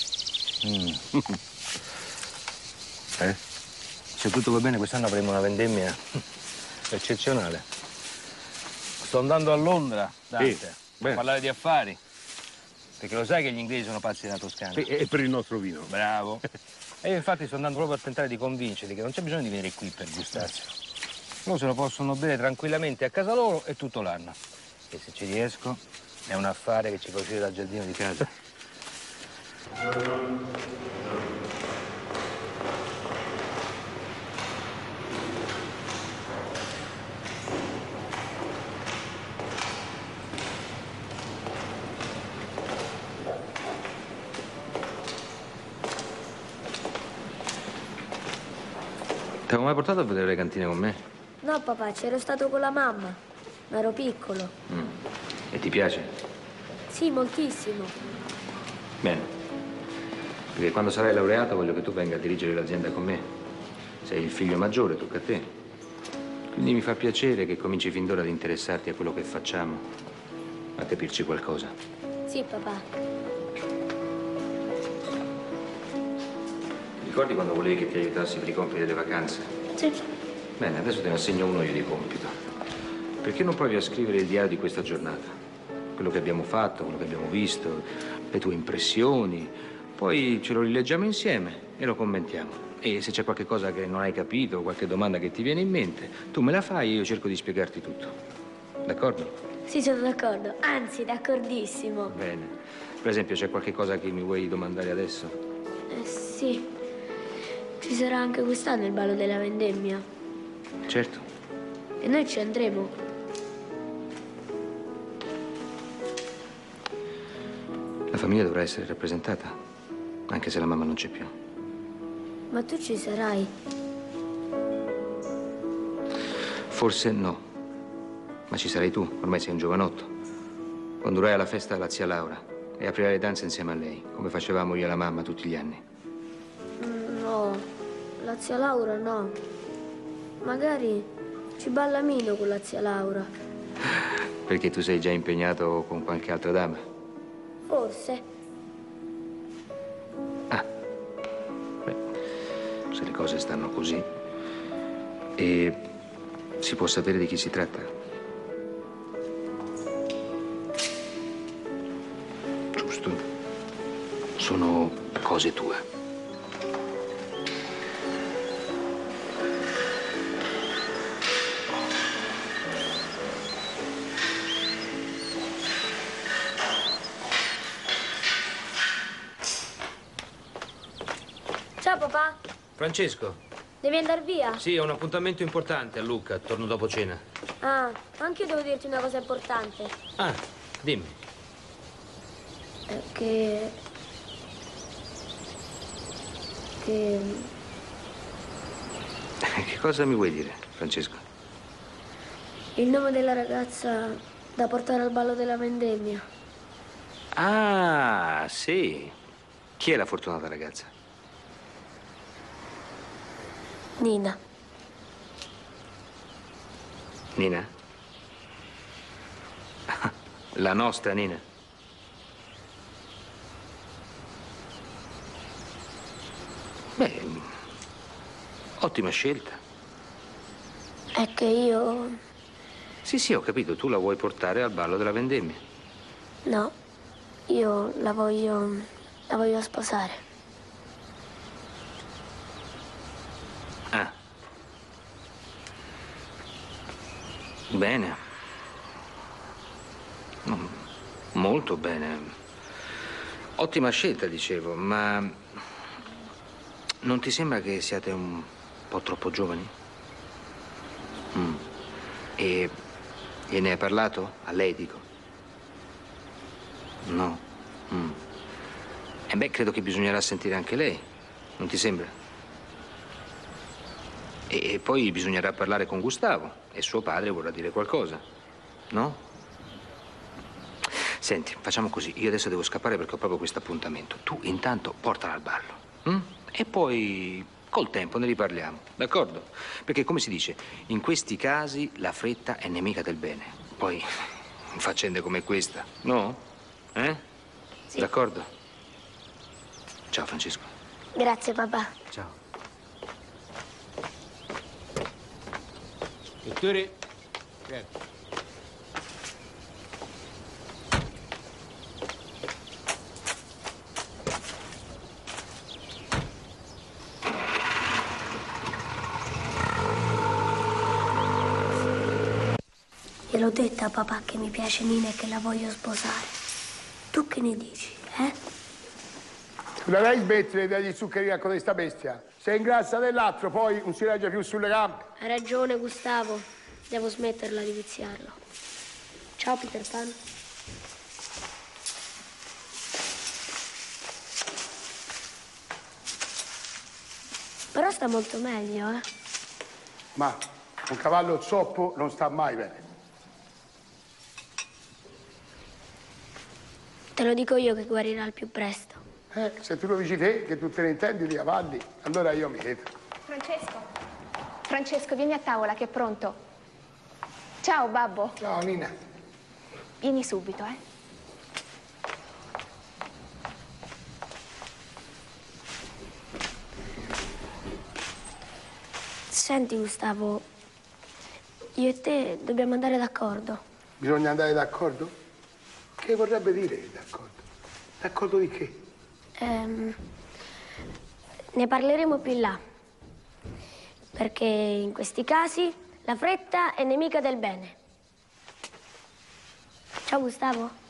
Se tutto va bene, quest'anno avremo una vendemmia eccezionale. Sto andando a Londra, Dante, a parlare di affari. Perché lo sai che gli inglesi sono pazzi della Toscana. Sì, e per il nostro vino. Bravo. E io infatti sto andando proprio a tentare di convincerli che non c'è bisogno di venire qui per gustarselo. Loro se lo possono bere tranquillamente a casa loro e tutto l'anno. E se ci riesco, è un affare che ci fa uscire dal giardino di casa. Ti avevo mai portato a vedere le cantine con me? No, papà, c'ero stato con la mamma. Ma ero piccolo. E ti piace? Sì, moltissimo. Bene. Perché quando sarai laureato voglio che tu venga a dirigere l'azienda con me. Sei il figlio maggiore, tocca a te. Quindi mi fa piacere che cominci fin d'ora ad interessarti a quello che facciamo, a capirci qualcosa. Sì, papà. Ricordi quando volevi che ti aiutassi per i compiti delle vacanze? Sì. Bene, adesso te ne assegno uno io di compito. Perché non provi a scrivere il diario di questa giornata? Quello che abbiamo fatto, quello che abbiamo visto, le tue impressioni. Poi ce lo rileggiamo insieme e lo commentiamo. E se c'è qualche cosa che non hai capito, qualche domanda che ti viene in mente, tu me la fai e io cerco di spiegarti tutto. D'accordo? Sì, sono d'accordo. Anzi, d'accordissimo. Bene. Per esempio, c'è qualche cosa che mi vuoi domandare adesso? Sì. Ci sarà anche quest'anno il ballo della vendemmia. Certo. E noi ci andremo. La famiglia dovrà essere rappresentata, anche se la mamma non c'è più. Ma tu ci sarai? Forse no, ma ci sarai tu, ormai sei un giovanotto. Condurrai alla festa la zia Laura e aprirai le danze insieme a lei, come facevamo io e la mamma tutti gli anni. No, la zia Laura no. Magari ci balla Mino con la zia Laura. Perché tu sei già impegnato con qualche altra dama? Forse. Se le cose stanno così. E si può sapere di chi si tratta? Giusto. Sono cose tue. Ciao papà, Francesco. devi andare via? Sì, ho un appuntamento importante a Lucca. Torno dopo cena. Ah, anche io devo dirti una cosa importante. Ah, dimmi. Che Che cosa mi vuoi dire, Francesco? il nome della ragazza da portare al ballo della vendemmia. Ah, sì. Chi è la fortunata ragazza? Nina. Nina? La nostra Nina? Beh, ottima scelta. È che io... Sì, ho capito. Tu la vuoi portare al ballo della vendemmia. No, io la voglio sposare. Bene. Molto bene. Ottima scelta, dicevo, ma non ti sembra che siate un po' troppo giovani? E ne hai parlato? A lei, dico? No? E beh, credo che bisognerà sentire anche lei, non ti sembra? E poi bisognerà parlare con Gustavo e suo padre vorrà dire qualcosa, no? Senti, facciamo così, io adesso devo scappare perché ho proprio questo appuntamento. Tu intanto portala al ballo, e poi col tempo ne riparliamo, d'accordo? Perché come si dice, in questi casi la fretta è nemica del bene. Poi, in faccende come questa, no? Sì. D'accordo? Ciao Francesco. Grazie papà. Ciao. Dottore, grazie. Gliel'ho detto a papà che mi piace Nina e che la voglio sposare. Tu che ne dici, Non devi smettere di dargli zuccheri a questa bestia. Se ingrassa dell'altro, poi non si regge più sulle gambe. Hai ragione, Gustavo. Devo smetterla di viziarlo. Ciao, Peter Pan. Però sta molto meglio, Ma un cavallo zoppo non sta mai bene. Te lo dico io che guarirà al più presto. Se tu lo dici te, che tu te ne intendi di cavalli, allora io mi chiedo. Francesco, vieni a tavola che è pronto. Ciao, babbo. Ciao, Nina. Vieni subito, Senti, Gustavo, io e te dobbiamo andare d'accordo. Bisogna andare d'accordo? Che vorrebbe dire d'accordo? D'accordo di che? Ne parleremo più in là. Perché in questi casi la fretta è nemica del bene. Ciao, Gustavo.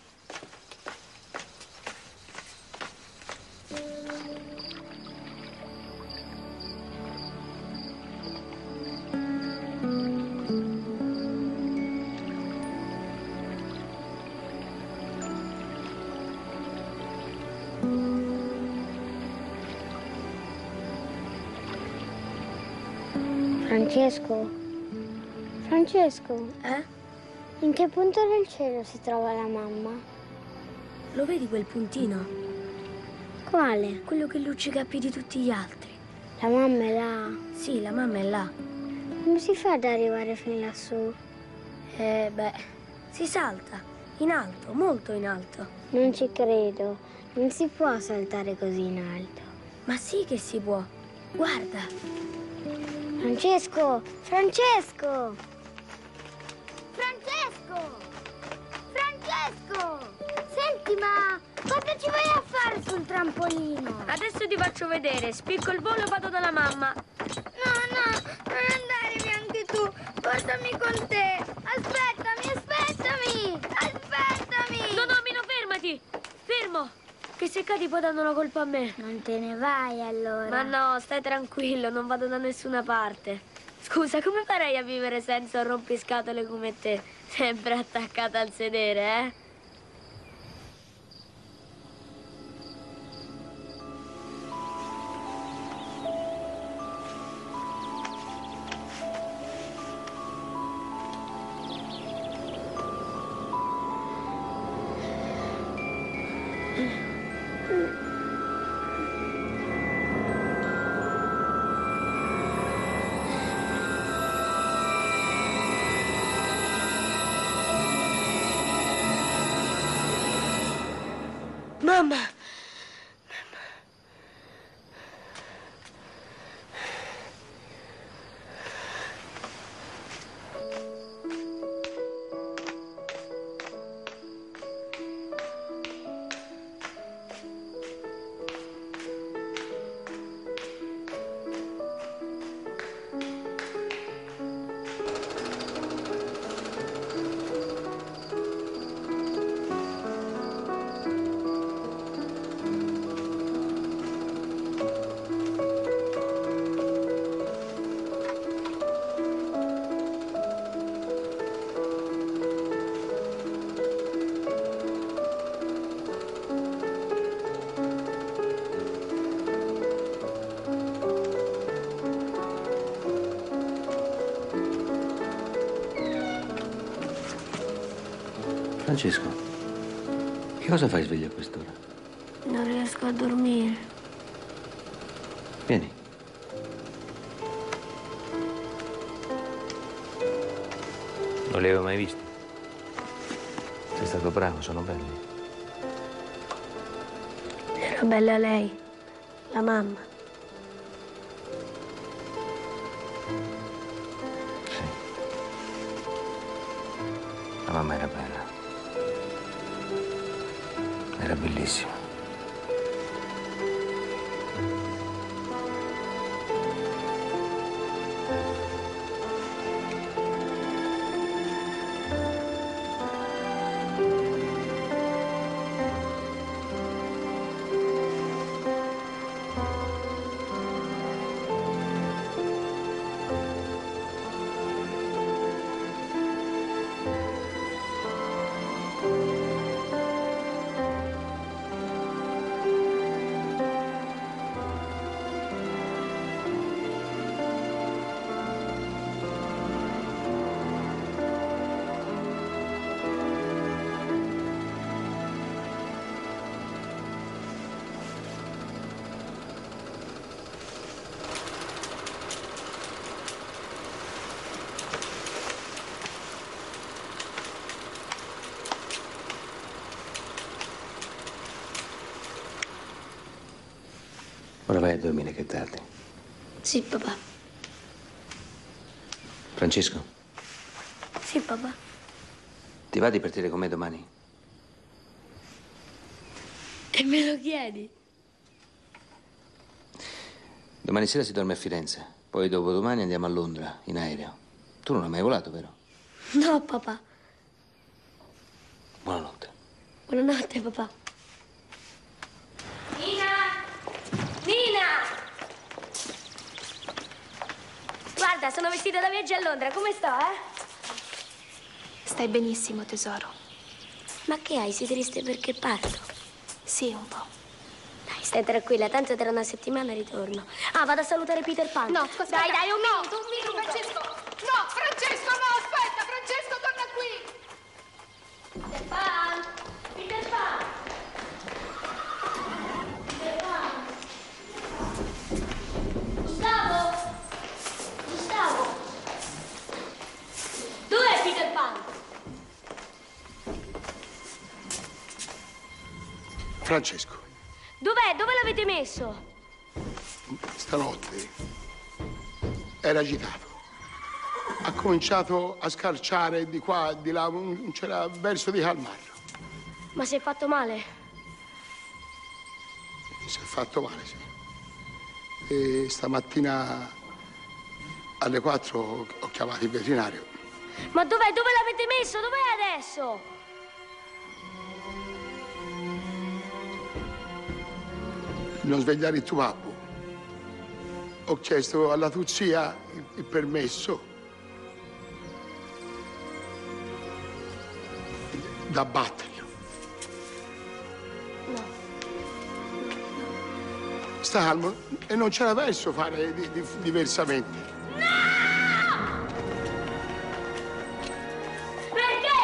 Francesco? Francesco? In che punto del cielo si trova la mamma? Lo vedi quel puntino? Quale? Quello che luccica più di tutti gli altri. La mamma è là? Sì, la mamma è là. Come si fa ad arrivare fin lassù? Si salta. In alto, molto in alto. Non ci credo. Non si può saltare così in alto. Ma sì che si può. Guarda. Francesco! Francesco! Francesco! Francesco! Senti, ma cosa ci vai a fare sul trampolino? Adesso ti faccio vedere. Spicco il volo e vado dalla mamma. No, non andare via anche tu. Portami con te. Aspettami. No, Mino, fermati. Fermo. Che se cadi poi danno la colpa a me. Non te ne vai allora. Ma no, stai tranquillo, non vado da nessuna parte. Scusa, come farei a vivere senza un rompiscatole come te? Sempre attaccata al sedere, Francesco, che cosa fai sveglio a quest'ora? Non riesco a dormire. Vieni. Non li avevo mai visti. Sei stato bravo, sono belli. Era bella lei, la mamma. Sì. La mamma era bella. Era bellissima. Ora vai a dormire che è tardi. Sì, papà. Francesco, Sì, papà. ti va di partire con me domani? E me lo chiedi? Domani sera si dorme a Firenze, poi dopodomani andiamo a Londra, in aereo. Tu non hai mai volato, vero? No, papà. Buonanotte. Buonanotte, papà. Nina! Guarda, sono vestita da viaggio a Londra. Come sto, Stai benissimo, tesoro. Ma che hai? Sei triste perché parto? Sì, un po'. Dai, stai tranquilla, tanto tra una settimana ritorno. Ah, vado a salutare Peter Pan. No, aspetta. Dai, un No, minuto. Francesco! No, Francesco, no, aspetta! Francesco, torna qui! Peter Pan! Peter Pan! Peter Pan! Gustavo! Gustavo! Dov'è Peter Pan? Francesco, Dov'è? Dove l'avete messo? stanotte era agitato. Ha cominciato a scarciare di qua e di là, non c'era verso di calmarlo. Ma si è fatto male? Si è fatto male, sì. E stamattina alle 4 ho chiamato il veterinario. Ma dov'è? Dove l'avete messo? Dov'è adesso? Non svegliare il tuo babbo. Ho chiesto alla tua zia il permesso d'abbatterlo. No. Sta calmo e non c'era verso fare diversamente. Perché?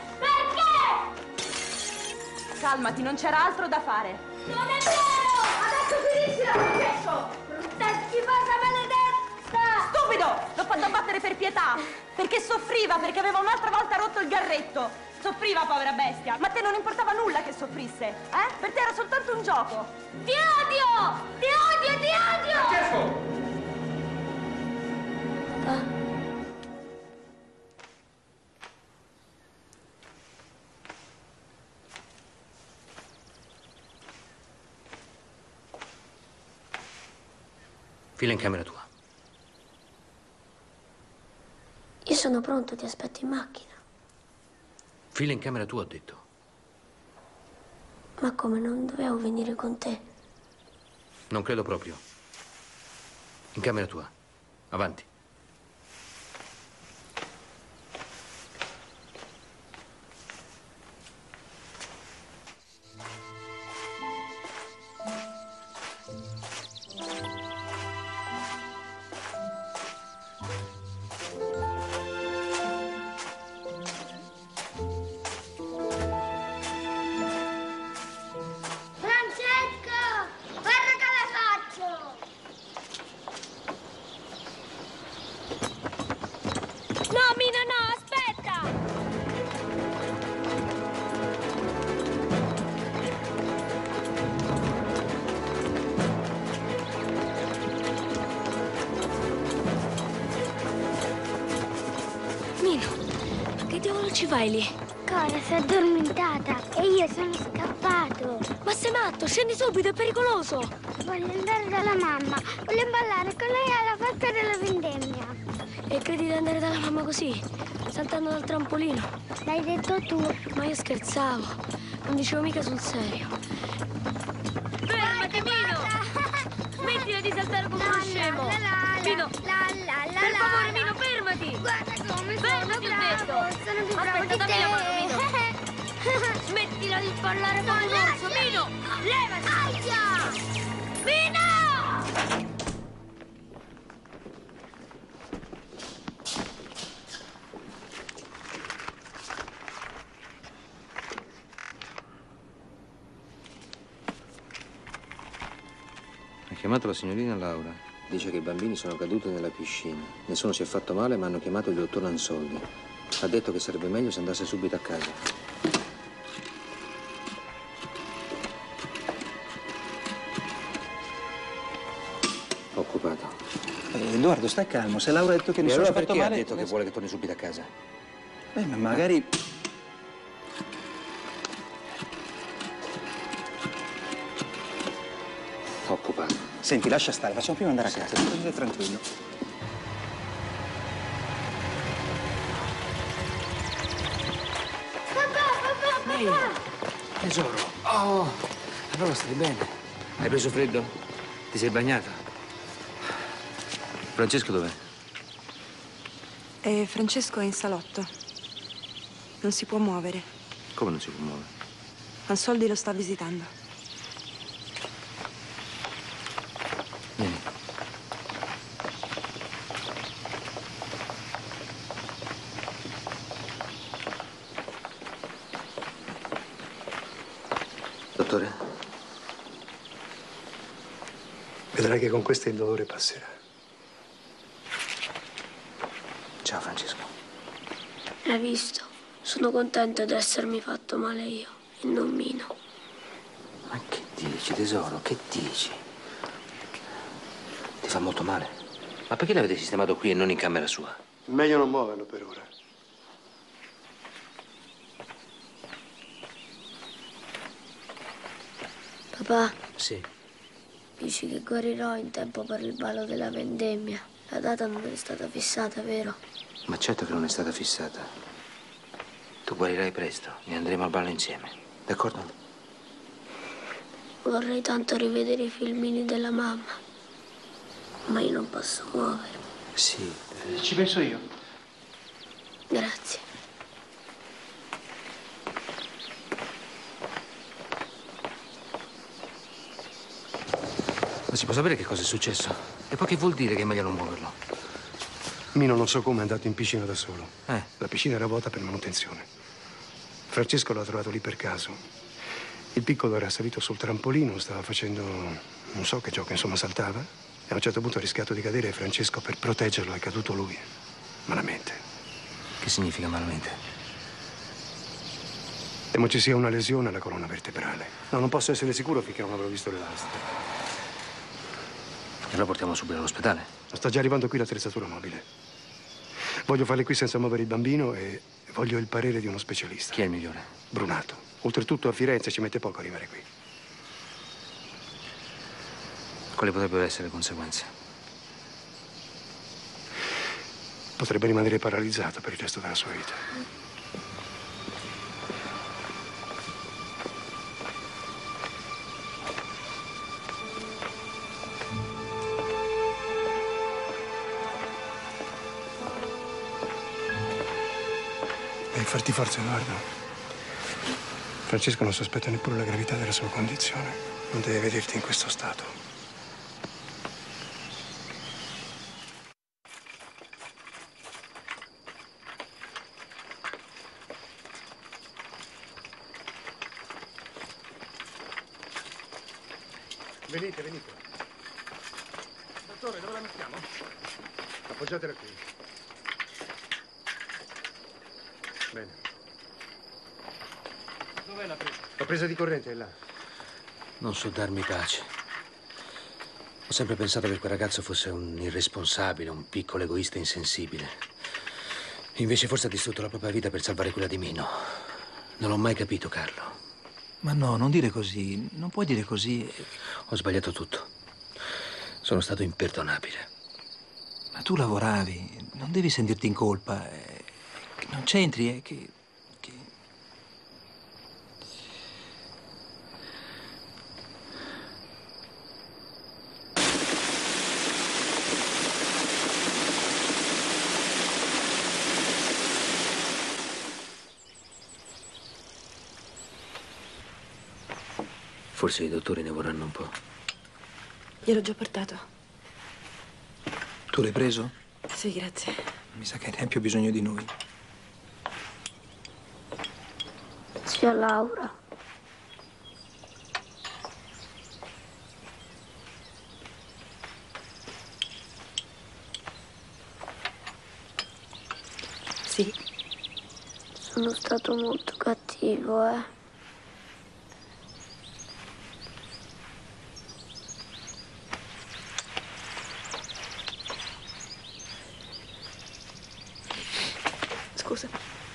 Calmati, non c'era altro da fare. Non è vero! Adesso finiscila, Francesco! Brutta schifosa maledetta! Stupido! L'ho fatto abbattere per pietà! Perché soffriva, perché aveva un'altra volta rotto il garretto! Soffriva, povera bestia! Ma a te non importava nulla che soffrisse, eh? Per te era soltanto un gioco! Ti odio! Ti odio, ti odio! Francesco! Papà. Fila in camera tua. Io sono pronto, ti aspetto in macchina. Fila in camera tua, ho detto. Ma come, non dovevo venire con te? Non credo proprio. In camera tua. Avanti. Mino, che diavolo ci fai lì? Cora si è addormentata e io sono scappato. Ma sei matto, scendi subito, è pericoloso. Voglio andare dalla mamma. Voglio ballare con lei alla festa della vendemmia. E credi di andare dalla mamma così, saltando dal trampolino? L'hai detto tu. Ma io scherzavo, non dicevo mica sul serio. Fermati, Mino! Smettila di saltare come uno scemo! Mino! Per favore, Mino, fermati! Guarda come fermati, sono bravo! Sono più bravo Aspetta, di dammi la mano, te! Mino! Smettila di parlare come un orso, Mino! Levati! Mino! Ha chiamato la signorina Laura. Dice che i bambini sono caduti nella piscina. Nessuno si è fatto male, ma hanno chiamato il dottor Ansoldi. Ha detto che sarebbe meglio se andasse subito a casa. Occupato. Edoardo, stai calmo. Se Laura ha detto che E nessuno allora si è fatto perché male... ha detto che vuole che torni subito a casa? Ma magari... Occupato. Senti, lascia stare. Facciamo prima andare a casa. Stai tranquillo. Tesoro. Oh, allora stai bene. Hai preso freddo? Ti sei bagnata? Francesco dov'è? Francesco è in salotto. Non si può muovere. Come non si può muovere? Ansoldi lo sta visitando. Vieni. Dottore? Vedrai che con questo il dolore passerà. Ciao, Francesco. Hai visto? Sono contento di essermi fatto male io e non Mino. Ma che dici, tesoro? Che dici? Ti fa molto male? Ma perché l'avete sistemato qui e non in camera sua? Meglio non muoverlo per ora. Papà, Sì. dici che guarirò in tempo per il ballo della vendemmia. La data non è stata fissata, vero? Ma certo che non è stata fissata. Tu guarirai presto e andremo al ballo insieme, d'accordo? Vorrei tanto rivedere i filmini della mamma, ma io non posso muovermi. Sì. Ci penso io. Grazie. Ma si può sapere che cosa è successo? E poi che vuol dire che è meglio non muoverlo? Mino non so come è andato in piscina da solo. Eh. La piscina era vuota per manutenzione. Francesco l'ha trovato lì per caso. Il piccolo era salito sul trampolino, stava facendo non so che gioco, insomma saltava. E a un certo punto ha rischiato di cadere e Francesco per proteggerlo è caduto lui. Malamente. Che significa malamente? Temo ci sia una lesione alla colonna vertebrale. No, non posso essere sicuro finché non avrò visto le lastre. E lo portiamo subito all'ospedale? Sta già arrivando qui l'attrezzatura mobile. Voglio farle qui senza muovere il bambino e voglio il parere di uno specialista. Chi è il migliore? Brunato. Oltretutto a Firenze ci mette poco a arrivare qui. Quali potrebbero essere le conseguenze? Potrebbe rimanere paralizzato per il resto della sua vita. Devi farti forza, Edoardo. Francesco non sospetta neppure la gravità della sua condizione. Non deve vederti in questo stato. Venite, venite. Dottore, dove la mettiamo? Appoggiatela qui. Bene. Dov'è la presa? La presa di corrente è là. Non so darmi pace. Ho sempre pensato che quel ragazzo fosse un irresponsabile, un piccolo egoista insensibile. Invece forse ha distrutto la propria vita per salvare quella di Mino. Non l'ho mai capito, Carlo. Ma no, non dire così. Non puoi dire così. Ho sbagliato tutto. Sono stato imperdonabile. Ma tu lavoravi, non devi sentirti in colpa. Non c'entri, che... Forse i dottori ne vorranno un po'. Gliel'ho già portato. Tu l'hai preso? Sì, grazie. Mi sa che hai più bisogno di noi. Zia Laura. Sì. Sono stato molto cattivo, eh. Scusa.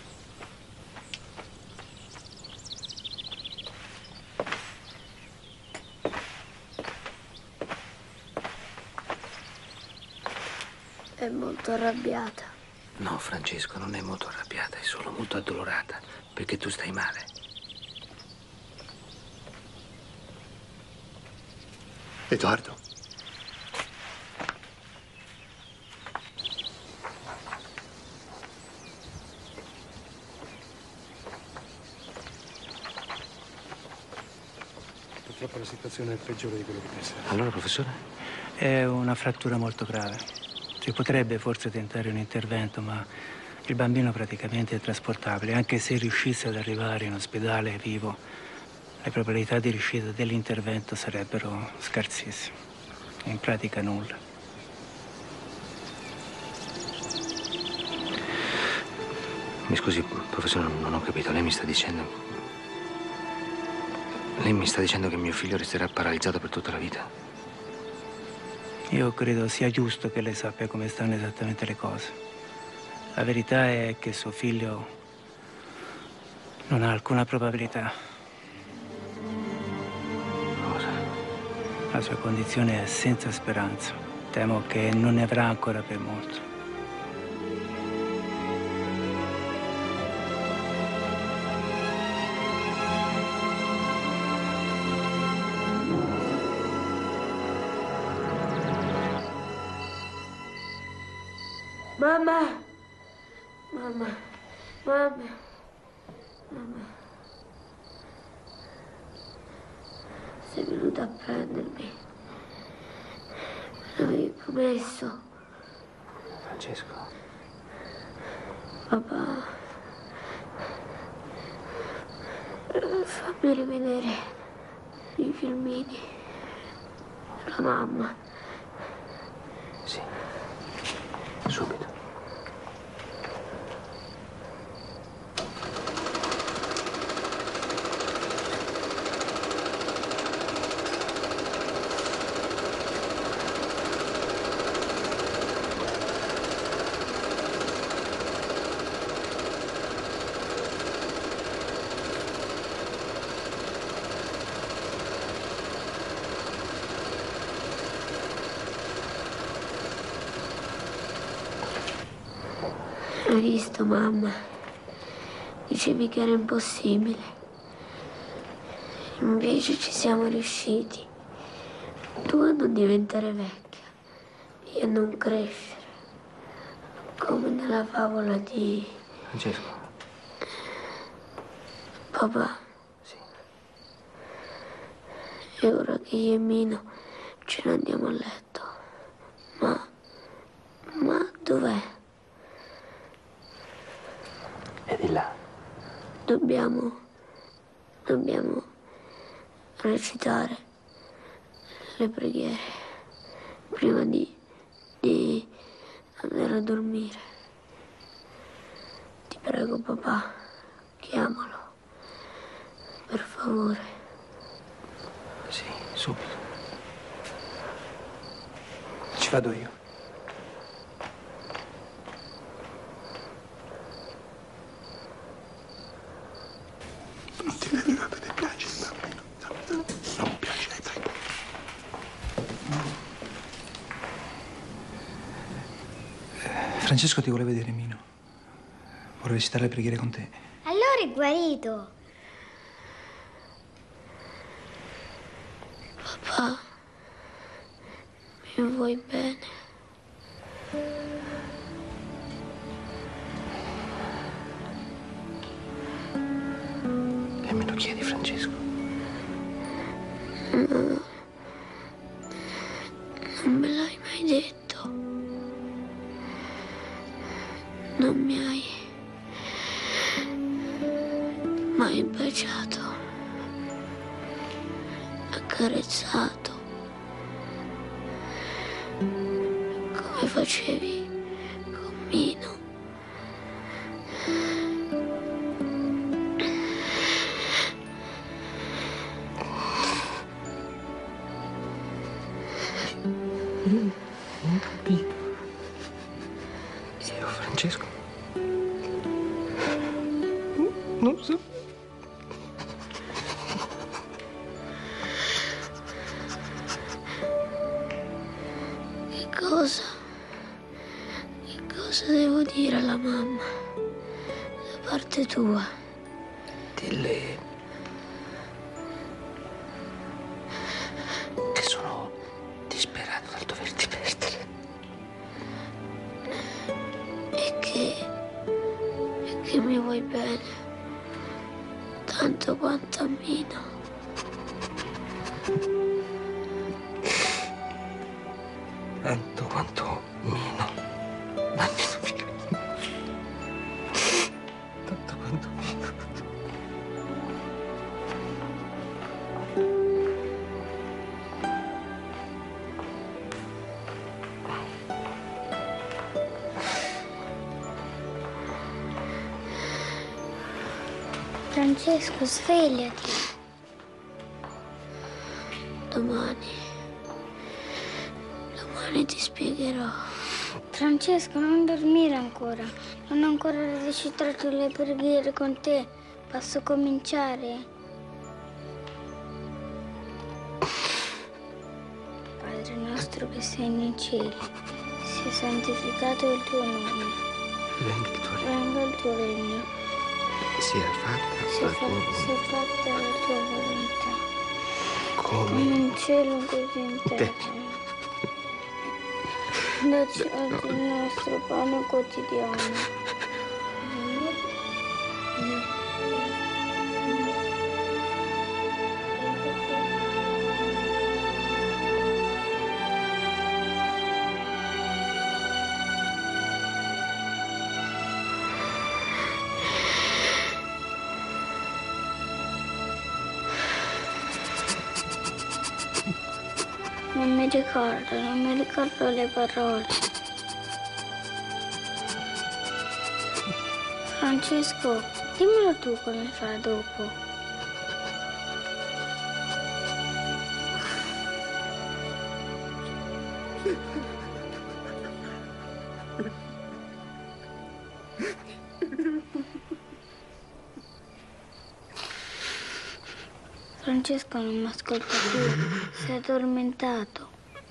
È molto arrabbiata. No, Francesco, non è molto arrabbiata, è solo molto addolorata, perché tu stai male. Edoardo. Purtroppo la situazione è peggiore di quello che pensavo. Allora, professore? È una frattura molto grave. Si potrebbe forse tentare un intervento, ma il bambino praticamente è trasportabile. Anche se riuscisse ad arrivare in ospedale vivo, le probabilità di riuscita dell'intervento sarebbero scarsissime. In pratica nulla. Mi scusi, professore, non ho capito. Lei mi sta dicendo... Lei mi sta dicendo che mio figlio resterà paralizzato per tutta la vita? Io credo sia giusto che lei sappia come stanno esattamente le cose. La verità è che suo figlio non ha alcuna probabilità. Cosa? La sua condizione è senza speranza. Temo che non ne avrà ancora per molto. Mamma! Mamma! Mamma! Mamma! Sei venuta a prendermi. Me l'avevi promesso. Francesco. Papà. Fammi rivedere i filmini. La mamma. Sì. Subito. Hai visto, mamma? Dicevi che era impossibile. Invece ci siamo riusciti. Tu a non diventare vecchia e a non crescere. Come nella favola di... Francesco. Papà. Sì. E ora che io e Mino ce ne andiamo a letto. Ma dov'è? È di là. Dobbiamo recitare le preghiere prima di andare a dormire. Ti prego, papà, chiamalo. Per favore. Sì, subito. Ci vado io. Francesco ti vuole vedere, Mino. Vorrei recitare le preghiere con te. Allora è guarito. Papà, mi vuoi bene? E me lo chiedi, Francesco? No, non me l'hai mai detto. Non mi hai mai baciato, accarezzato, come facevi con Mino. Io, Francesco? Non so. Che cosa devo dire alla mamma da parte tua? Dille che sono disperato dal doverti perdere. E che mi vuoi bene, tanto quanto a Mino. Tanto quanto Mino. Tanto quanto Mino. Francesco, svegliati. Domani ti spiegherò. Francesco, non dormire ancora. Non ho ancora recitato le preghiere con te. Posso cominciare? Padre nostro che sei nei cieli, sia santificato il tuo nome. Venga il tuo regno. Sia fatta la tua volontà. come in cielo così in terra. Dacci oggi il nostro pane quotidiano. Non mi ricordo le parole. Francesco, dimmelo tu come fa dopo. Francesco non mi ascolta più, si è addormentato.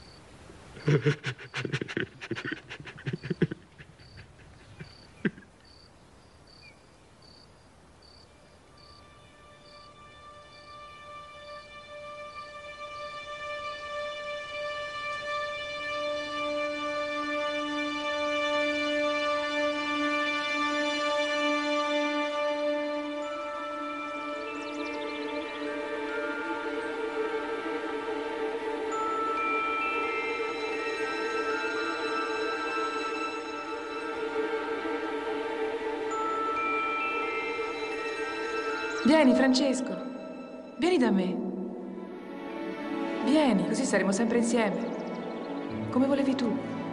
Vieni, Francesco. Vieni da me. Vieni, così saremo sempre insieme. Come volevi tu.